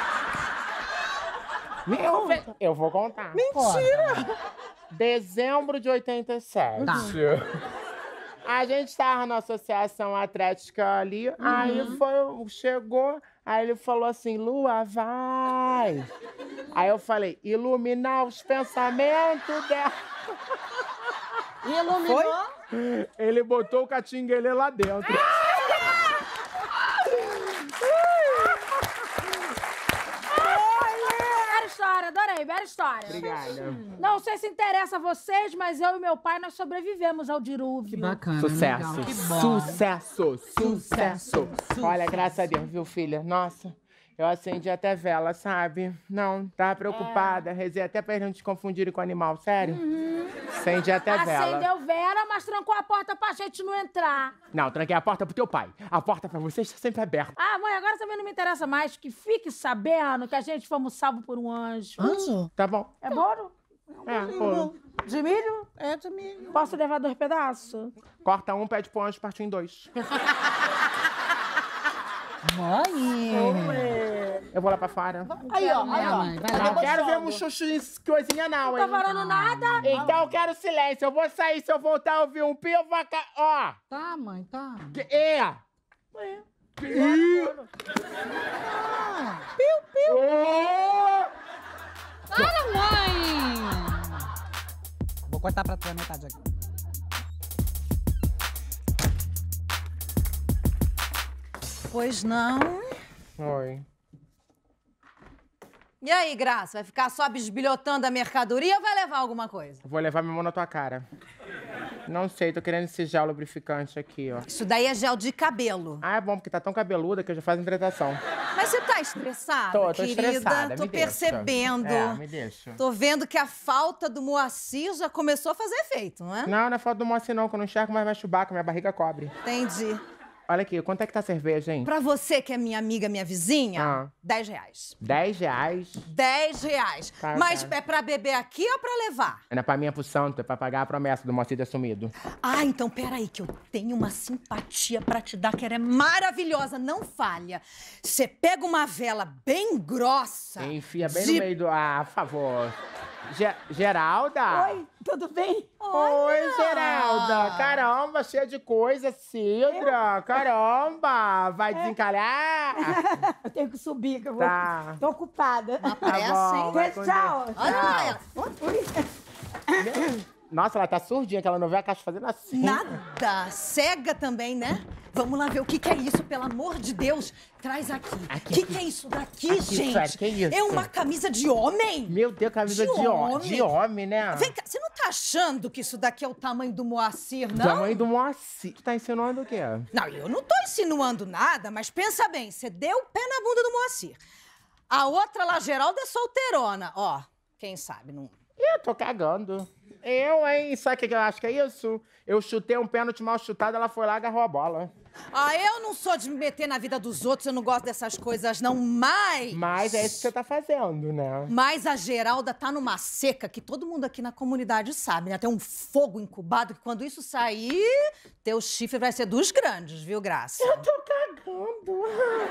Eu, ve- eu vou contar. Mentira! Dezembro de oitenta e sete. Tá. A gente tava na associação atlética ali, aí foi, chegou, aí ele falou assim, Lua, vai. Aí eu falei, iluminar os pensamentos dela. Iluminou? Ele botou o catinguelê lá dentro. Bela história, adorei, bela história. Obrigada. Não sei se interessa a vocês, mas eu e meu pai, nós sobrevivemos ao dilúvio. Que bacana. Sucesso. Que bom. Sucesso. Sucesso. Olha, graças a Deus, viu, filha? Nossa, eu acendi até vela, sabe? Não, tava preocupada. Rezei até pra eles não te confundirem com o animal, sério. Acendi até vela. Acendeu vela, mas trancou a porta pra gente não entrar. Não, tranquei a porta pro teu pai. A porta pra você está sempre aberta. Ah, mãe, agora também não me interessa mais. Que fique sabendo que a gente fomos salvos por um anjo. Anjo? Tá bom. É bolo? É, pô. De milho? É de milho. Posso levar dois pedaços? Corta um, pede pro anjo partir em dois. Mãe! Eu vou lá pra fora. Aí, ó, Vai, aí, ó. mãe, vai Eu lá. não quero ver um chuchuinho, coisinha não, Não hein? tá falando nada? Então eu quero silêncio. Eu vou sair. Se eu voltar a ouvir um pi, eu vou... Ca... Ó. Tá, mãe, tá. Que... É. Que... Ih. Piu, piu. Ô. Para, mãe! Vou cortar pra tua metade aqui. Pois não. Oi. E aí, Graça, vai ficar só bisbilhotando a mercadoria ou vai levar alguma coisa? Vou levar minha mão na tua cara. Não sei, tô querendo esse gel lubrificante aqui, ó. Isso daí é gel de cabelo. Ah, é bom, porque tá tão cabeluda que eu já faço hidratação. Mas você tá estressada, Tô, tô querida? estressada, Tô me deixa. percebendo. É, me deixa. Tô vendo que a falta do Moacir já começou a fazer efeito, não é? Não, não é falta do moço não, que eu não enxergo mais minha chubaca, minha barriga cobre. Entendi. Olha aqui, quanto é que tá a cerveja, hein? Pra você que é minha amiga, minha vizinha, Ah. dez reais. dez reais. dez reais. Tá, Mas tá. é pra beber aqui ou pra levar? Não é pra mim, é pro santo, é pra pagar a promessa do Moacir ter sumido. Ah, então peraí, que eu tenho uma simpatia pra te dar, que ela é maravilhosa, não falha. Você pega uma vela bem grossa. Enfia bem de- no meio do... Ah, por favor. Ge- Geralda? Oi, tudo bem? Oi, Geralda. Caramba, cheia de coisa, Cidra. Caramba, vai desencalhar? Eu tenho que subir, que eu vou... Tá. Tô ocupada. Uma pressa, hein? vai com Tchau. Deus. Olha lá, ela. Nossa, ela tá surdinha, que ela não vê a caixa fazendo assim. Nada. Cega também, né? Vamos lá ver o que, que é isso, pelo amor de Deus. Traz aqui. O que, que é isso daqui, Aqui, gente? Sueli, que isso? É uma camisa de homem? Meu Deus, camisa de, homem. De homem, né? Vem cá, você não tá achando que isso daqui é o tamanho do Moacir, não? Tamanho do Moacir. Tu tá ensinando o quê? Não, eu não tô insinuando nada, mas pensa bem, você deu o pé na bunda do Moacir. A outra lá, Geralda, é solteirona. Ó, quem sabe, não... Eu tô cagando. Eu, hein? Sabe o que que eu acho que é isso? Eu chutei um pênalti mal chutado, ela foi lá e agarrou a bola. Ah, eu não sou de me meter na vida dos outros, eu não gosto dessas coisas, não, mas... Mas é isso que você tá fazendo, né? Mas a Geralda tá numa seca que todo mundo aqui na comunidade sabe, né? Tem um fogo incubado que quando isso sair, teu chifre vai ser dos grandes, viu, Graça? Eu tô cagando.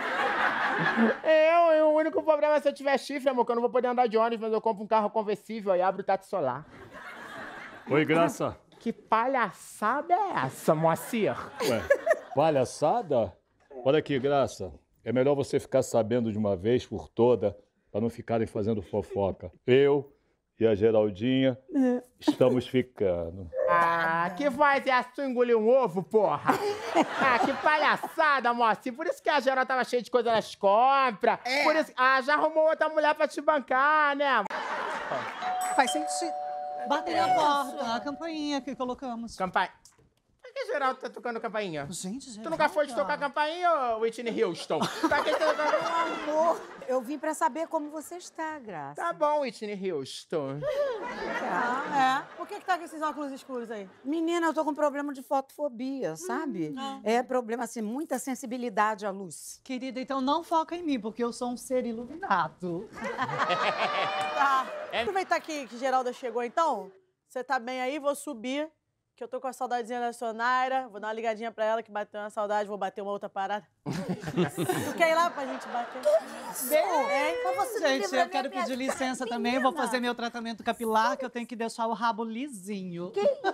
Eu, eu, o único problema é se eu tiver chifre, amor, que eu não vou poder andar de ônibus, mas eu compro um carro conversível e abro o teto solar. Oi, Graça. Que palhaçada é essa, Moacir? Ué, palhaçada? Olha aqui, Graça. É melhor você ficar sabendo de uma vez por toda, pra não ficarem fazendo fofoca. Eu e a Geraldinha estamos ficando. Ah, que voz é essa? Tu engoliu um ovo, porra? Ah, que palhaçada, Moacir. Por isso que a Geralda tava cheia de coisa nas compras. É. Por isso... Ah, já arrumou outra mulher pra te bancar, né? Faz sentido. Bater na porta, a campainha que colocamos. Campainha. Por que Geraldo tá tocando campainha? Gente, Geralda. Tu nunca foi de tocar campainha, ô Whitney Houston? Pra que tu tá tocando? Amor, eu vim pra saber como você está, Graça. Tá bom, Whitney Houston. Ah, é. Por que que tá com esses óculos escuros aí? Menina, eu tô com problema de fotofobia, sabe? não. É problema, assim, muita sensibilidade à luz. Querida, então não foca em mim, porque eu sou um ser iluminado. Tá. Aproveitar que, que Geralda chegou, então. Você tá bem aí? Vou subir, que eu tô com a saudadezinha da Sonaira. Vou dar uma ligadinha pra ela, que bateu uma saudade. Vou bater uma outra parada. Tu quer ir lá pra gente bater? Bem, Mas você não Gente, lembra eu quero minha- pedir licença também. Eu vou fazer meu tratamento capilar, que eu tenho que deixar o rabo lisinho.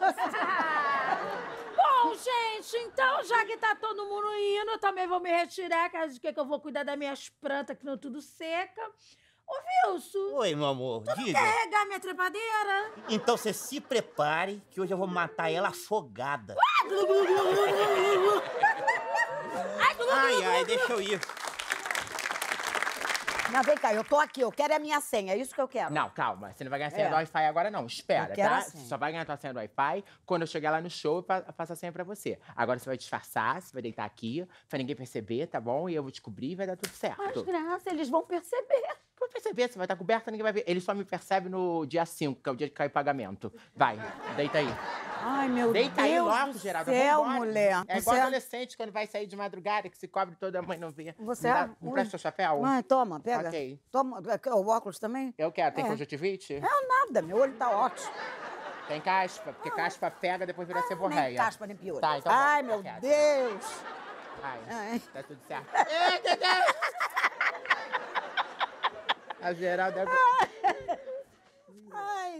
Bom, gente, então, já que tá todo mundo indo, eu também vou me retirar, que acho que eu vou cuidar das minhas plantas, que não tudo seca. Ô, Wilson. Oi, meu amor, Tu não diga. quer regar minha trepadeira? Então você se prepare, que hoje eu vou matar ela afogada. Ai, ai, deixa eu ir. Mas vem cá, eu tô aqui, eu quero a minha senha, é isso que eu quero. Não, calma. Você não vai ganhar senha É. do Wi-Fi agora, não. Espera, Eu quero tá? a senha. Você só vai ganhar tua senha do Wi-Fi quando eu chegar lá no show e pa- faço a senha pra você. Agora você vai disfarçar, você vai deitar aqui, pra ninguém perceber, tá bom? E eu vou descobrir e vai dar tudo certo. Mas, Graça, eles vão perceber. Vou perceber, você vai estar coberta, ninguém vai ver. Ele só me percebe no dia cinco, que é o dia que cai o pagamento. Vai, deita aí. Ai, meu Deita aí Deus logo, do Geralda. céu, vambora. mulher. É igual Você- adolescente quando vai sair de madrugada, que se cobre toda a mãe não vê. Você Não, dá, é? não presta seu chapéu? Mãe, toma, pega. Ok. Toma, o óculos também? Eu quero. Tem É. conjuntivite? Não, nada, meu olho tá ótimo. Tem caspa? Porque caspa pega, depois vira seborreia. Nem caspa, nem piolho. Tá, então Ai, bom, meu obrigado. Deus. Ai, Ai. tá tudo certo. A Geralda é... Ai.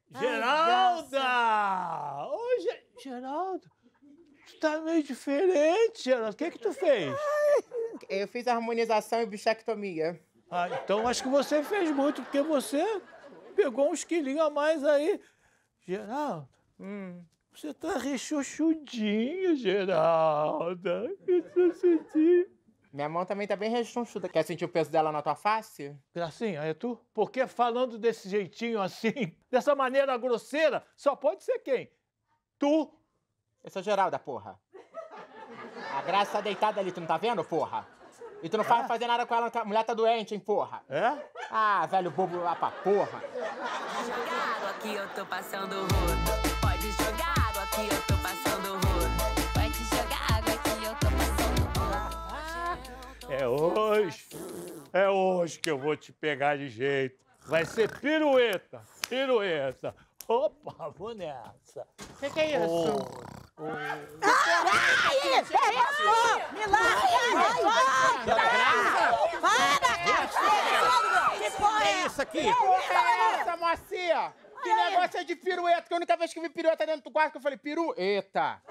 Geralda! Ô, Ge- Geraldo, tu tá meio diferente, Geraldo. O que que tu fez? Eu fiz harmonização e bichectomia. Ah, então acho que você fez muito, porque você pegou uns quilinhos a mais aí. Geraldo, Hum. você tá rechuchudinho, Geralda. Rechuchudinho. Minha mão também tá bem rechonchuda. Quer sentir o peso dela na tua face? Gracinha, é tu? Porque falando desse jeitinho assim, dessa maneira grosseira, só pode ser quem? Tu? Eu sou Geralda, porra. A Graça tá deitada ali, tu não tá vendo, porra? E tu não faz fazer nada com ela, a mulher tá doente, hein, porra? É? Ah, velho bobo lá pra porra. Jogar, aqui eu tô passando rodo. Pode jogar, aqui eu tô passando rodo. Pode jogar, aqui eu tô passando É hoje. É hoje que eu vou te pegar de jeito. Vai ser pirueta, pirueta. Opa, vou nessa. O que, que é isso? Oh, oh. Ai, é isso! Me larga! Vai! Para! Que porra é isso aqui? Que porra é essa, mocinha? Que negócio é de pirueta? Que a única vez que eu vi pirueta dentro do quarto que eu falei, pirueta.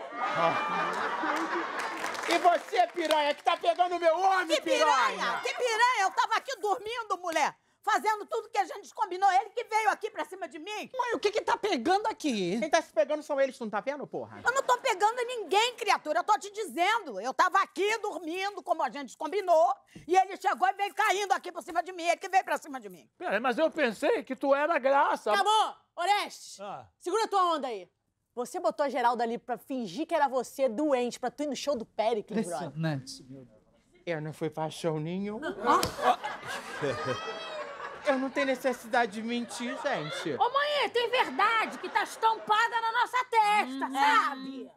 E você, piranha, que tá pegando o meu homem, Que piranha? Que piranha? Eu tava aqui dormindo, mulher. Fazendo tudo que a gente combinou. Ele que veio aqui pra cima de mim. Mãe, o que que tá pegando aqui? Quem tá se pegando são eles, tu não tá vendo, porra? Eu não tô pegando ninguém, criatura. Eu tô te dizendo. Eu tava aqui dormindo, como a gente combinou. E ele chegou e veio caindo aqui por cima de mim. Ele que veio pra cima de mim. Peraí, mas eu pensei que tu era Graça. Acabou! Orestes, Ah. segura tua onda aí. Você botou a Geralda ali pra fingir que era você doente, pra tu ir no show do Péricles, brother. Impressionante. Eu não fui paixão nenhuma. Eu não tenho necessidade de mentir, gente. Ô, mãe, tem verdade que tá estampada na nossa testa, Hum. sabe?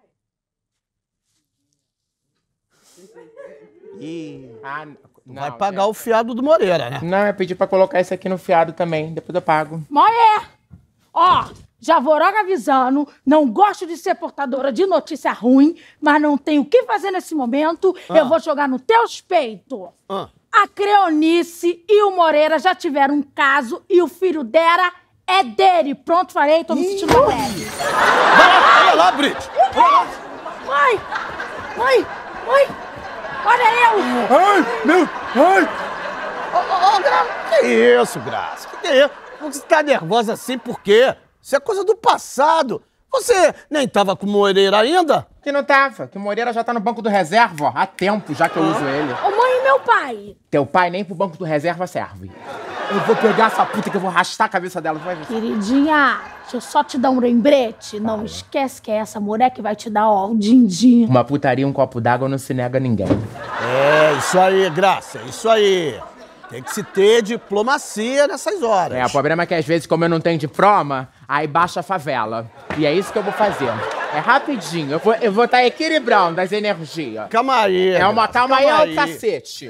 Ih. Ah, não, Vai pagar o fiado do Moreira, né? Não, eu pedi pra colocar isso aqui no fiado também. Depois eu pago. Mãe, ó, já vou logo avisando, não gosto de ser portadora de notícia ruim, mas não tenho o que fazer nesse momento, Ah. eu vou jogar no teus peitos. Ah. A Creonice e o Moreira já tiveram um caso e o filho dela é dele. Pronto, falei, tô me sentindo leve. Vai lá, olha lá, Brit! Mãe, mãe, mãe, olha eu. Ai, meu, ai! Ô, ô, ô, Graça, que isso, Graça? Que que é isso? Você tá nervosa assim por quê? Isso é coisa do passado. Você nem tava com o Moreira ainda? Que não tava, que o Moreira já tá no banco do reserva, ó, há tempo já que eu uso ele. Ô, mãe e meu pai? Teu pai nem pro banco do reserva serve. Eu vou pegar essa puta que eu vou arrastar a cabeça dela, tu vai ver. Queridinha, deixa eu só te dar um lembrete. Não esquece que é essa mulher que vai te dar, ó, o din-din. Uma putaria, um copo d'água não se nega a ninguém. É, isso aí, Graça, isso aí. Tem que se ter diplomacia nessas horas. É, o problema é que às vezes, como eu não tenho diploma, aí baixa a favela. E é isso que eu vou fazer. É rapidinho, eu vou estar eu vou tá equilibrando as energias. Calma aí, É uma Graça, calma aí, calma é aí. o cacete.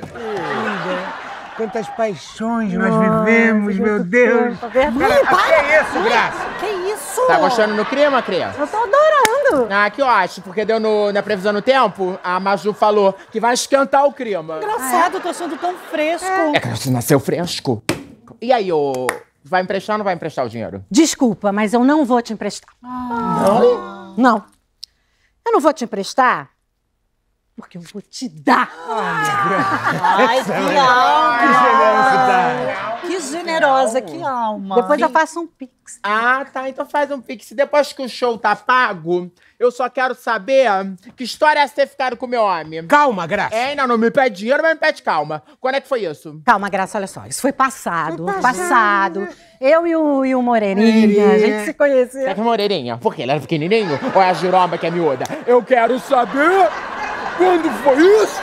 Quantas paixões nós vivemos, meu Deus. Cara, que é isso, Graça? Que isso? Tá gostando no clima, criança? Eu tô adorando. Ah, que ótimo, porque deu no, na previsão do tempo, a Maju falou que vai esquentar o clima. Engraçado, eu tô achando tão fresco. É que você nasceu fresco. E aí, ô, vai emprestar ou não vai emprestar o dinheiro? Desculpa, mas eu não vou te emprestar. Não? Não. Eu não vou te emprestar porque eu vou te dar. Ai, que Que alma! Que generosa, que alma. Depois eu faço um pix. Ah, tá. Então faz um pix. Depois que o show tá pago, eu só quero saber que história é essa de ter ficado com o meu homem. Calma, Graça. É, ainda não me pede dinheiro, mas me pede calma. Quando é que foi isso? Calma, Graça, olha só. Isso foi passado. Passado. Eu e o, e o Moreirinha, a gente se conhecia. É que Moreirinha? Por quê? Ele era pequenininho? Ou é a giromba que é miúda? Eu quero saber quando foi isso!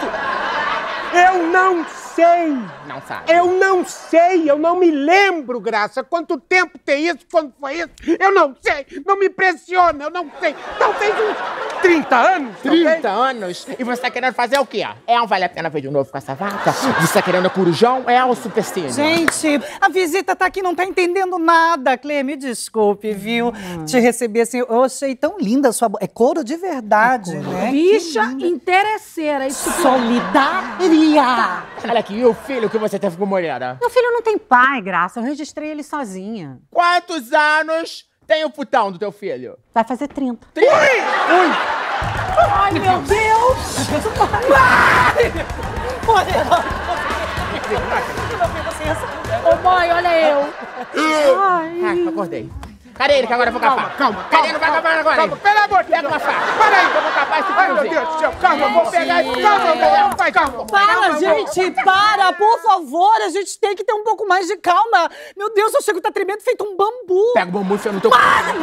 Eu não sei. Não sabe. Eu não sei, eu não me lembro, Graça. Quanto tempo tem isso? Quando foi isso? Eu não sei. Não me impressiona, eu não sei. Talvez uns trinta anos. trinta anos? E você tá querendo fazer o quê? É um vale a pena ver de novo com essa vaca? Você tá querendo corujão? É o supercílio? Gente, a visita tá aqui, não tá entendendo nada. Clê, me desculpe, viu? Te receber assim, eu achei tão linda a sua... bo- É couro de verdade, né? Bicha interesseira, isso que- Solidária. Olha aqui, e o filho que você teve com Moreira? Meu filho não tem pai, Graça. Eu registrei ele sozinha. Quantos anos tem o putão do teu filho? Vai fazer trinta. trinta? Ui! Ai, meu Deus! Ô, mãe, olha eu. Ai, acordei. Cadê ele que agora eu vou capar? Calma, Cadê ele? Não vai capar agora? Calma, pelo amor de Pega Deus. uma faca. Para aí. Eu vou capar esse Ai, meu cruzeiro. Deus do céu. Calma, vou pegar esse... Calma, calma, vai, calma. Para, gente, para, por favor. A gente tem que ter um pouco mais de calma. Meu Deus, eu chego tá tremendo feito um bambu. Pega o bambu e enfia no teu... Ai!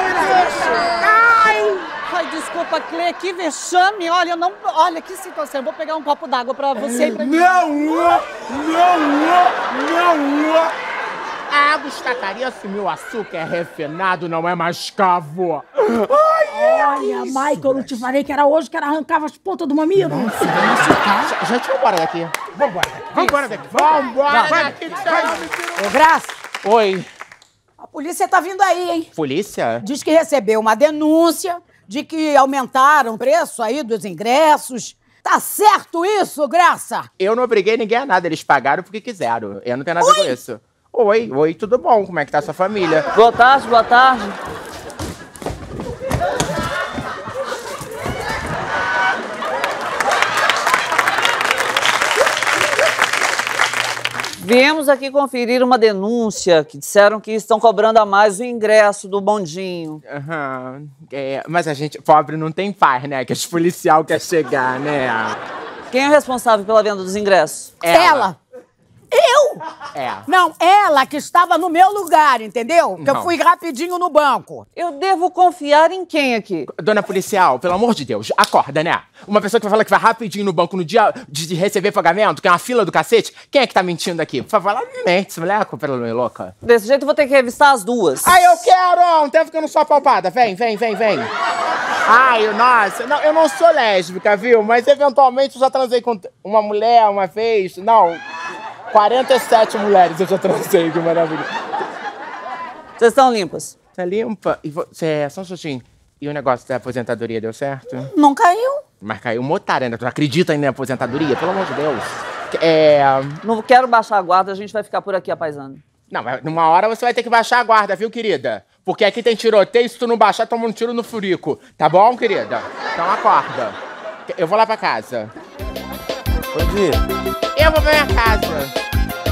Ai, desculpa, Clê, que vexame. Olha, eu não... Olha, que situação. Eu vou pegar um copo d'água pra você e pra mim. Não, não, não, não. A água estacaria se meu açúcar é refinado, não é mascavo. Ai, olha, Michael, eu não te falei que era hoje que ela arrancava as pontas do mamilo. Já, gente, vambora daqui. Vambora daqui. Vambora daqui. Vambora daqui. Ô, Graça. Oi. A polícia tá vindo aí, hein? Polícia? Diz que recebeu uma denúncia de que aumentaram o preço aí dos ingressos. Tá certo isso, Graça? Eu não obriguei ninguém a nada, eles pagaram porque quiseram. Eu não tenho nada a ver com isso. Oi, oi, tudo bom? Como é que tá a sua família? Boa tarde, boa tarde. Viemos aqui conferir uma denúncia que disseram que estão cobrando a mais o ingresso do bondinho. Aham, uhum. é, mas a gente pobre não tem paz, né? Que os policial quer chegar, né? Quem é o responsável pela venda dos ingressos? Ela. ela. Eu? É. Não, ela que estava no meu lugar, entendeu? Que Não. eu fui rapidinho no banco. Eu devo confiar em quem aqui? Dona policial, pelo amor de Deus, acorda, né? Uma pessoa que fala que vai rapidinho no banco no dia de receber pagamento, que é uma fila do cacete, quem é que tá mentindo aqui? Por favor, ela não mente, esse moleque, pela louca. Desse jeito eu vou ter que revistar as duas. Ai, eu quero! Não tem ficando só palpada. Vem, vem, vem, vem. Ai, nossa, não, eu não sou lésbica, viu? Mas eventualmente eu já transei com uma mulher uma vez. Não, quarenta e sete mulheres eu já transei, que maravilha. Vocês estão limpas? Tá limpa? E você, só um minutinho. E o negócio da aposentadoria deu certo? Não caiu. Mas caiu um otário ainda. Tu acredita ainda na aposentadoria? Pelo amor de Deus. É... Não quero baixar a guarda, a gente vai ficar por aqui apaisando. Não, mas numa hora você vai ter que baixar a guarda, viu, querida? Porque aqui tem tiroteio, se tu não baixar, toma um tiro no furico. Tá bom, querida? Então acorda. Eu vou lá pra casa. Pode ir. Eu vou pra minha casa.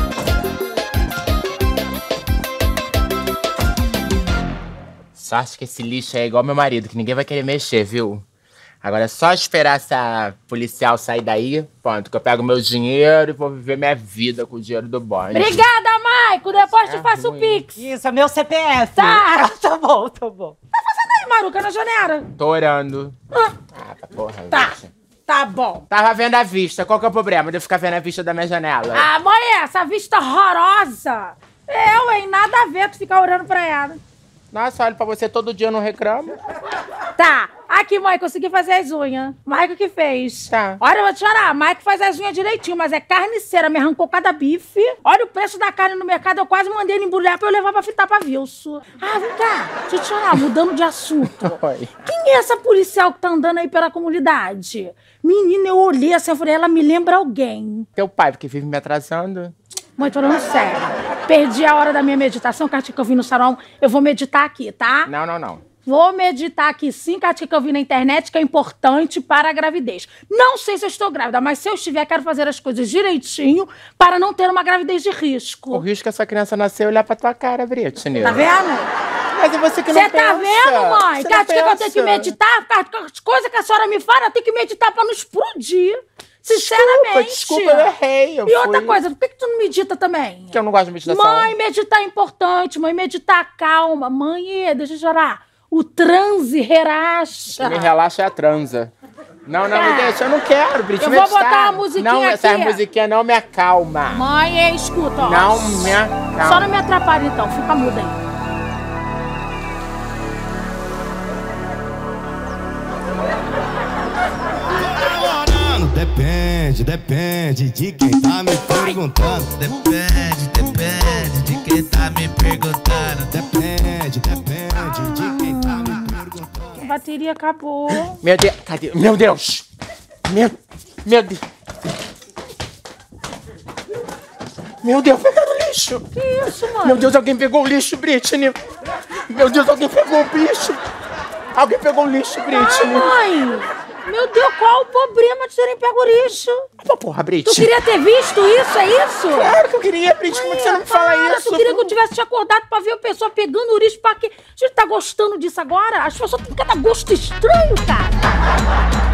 Só acho que esse lixo é igual meu marido, que ninguém vai querer mexer, viu? Agora é só esperar essa policial sair daí, pronto, que eu pego meu dinheiro e vou viver minha vida com o dinheiro do bonde. Obrigada, Maico! Depois te faço o Pix. Isso, é meu C P F. Tá. Tá bom, tá bom. Tá fazendo aí, Maruca, na janela? Tô orando. Ah, Ah, tá porra. tá, bicha. tá bom. Tava vendo a vista, qual que é o problema de eu ficar vendo a vista da minha janela? Ah, mãe, essa vista horrorosa. Eu, hein, nada a ver tu ficar orando pra ela. Nossa, olha pra você todo dia, eu não reclamo. Tá, aqui, mãe, consegui fazer as unhas. Maico que fez. Tá. Olha, eu vou te chorar, Maico faz as unhas direitinho, mas é carniceira, me arrancou cada bife. Olha o preço da carne no mercado, eu quase mandei ele embrulhar pra eu levar pra fritar pra Vilso. Ah, vem cá, deixa eu te chorar, mudando de assunto. Oi. Quem é essa policial que tá andando aí pela comunidade? Menina, eu olhei assim, eu falei, ela me lembra alguém. Teu pai, porque vive me atrasando. Mãe, tô falando sério. Perdi a hora da minha meditação, que a que eu vi no salão, eu vou meditar aqui, tá? Não, não, não. Vou meditar aqui sim, que a que eu vi na internet, que é importante para a gravidez. Não sei se eu estou grávida, mas se eu estiver, quero fazer as coisas direitinho para não ter uma gravidez de risco. O risco é essa criança nascer e olhar pra tua cara, Britney. Tá vendo? Mas é você que não Cê pensa. tá vendo, mãe? Você Que não a que eu tenho que pensa. meditar, as coisas que a senhora me fala, eu tenho que meditar para não explodir. Sinceramente. Desculpa, desculpa, eu errei. Eu e outra fui... coisa, por que, que tu não medita também? Que eu não gosto de meditação. Mãe, meditar é importante, mãe, meditar calma. Mãe, deixa eu chorar. O transe relaxa. Me relaxa é a transa. Não, não, me deixa, eu não quero, Brit. Eu vou meditar. botar uma musiquinha Não, essa aqui. musiquinha não me acalma. Mãe, escuta, ó. Não me acalma. Só não me atrapalha, então. Fica muda aí. Depende, depende de quem tá me perguntando. Depende, depende de quem tá me perguntando. Depende, depende de quem tá me perguntando. A bateria acabou. Meu Deus, cadê? Meu Deus! Meu, meu Deus! Meu Deus, pegaram o lixo! Que isso, mano? Meu Deus, alguém pegou o lixo, Britney! Meu Deus, alguém pegou o lixo! Alguém pegou o lixo, Britney! Ai, mãe! Meu Deus, qual o problema de terem pego o lixo? Pô, porra, Brit. Tu queria ter visto isso, é isso? Claro que eu queria, Brit. Como é que você não me fala Cara, isso? Tu queria que eu tivesse te acordado pra ver a pessoa pegando o lixo pra quê? A gente tá gostando disso agora? As pessoas têm cada gosto estranho, cara.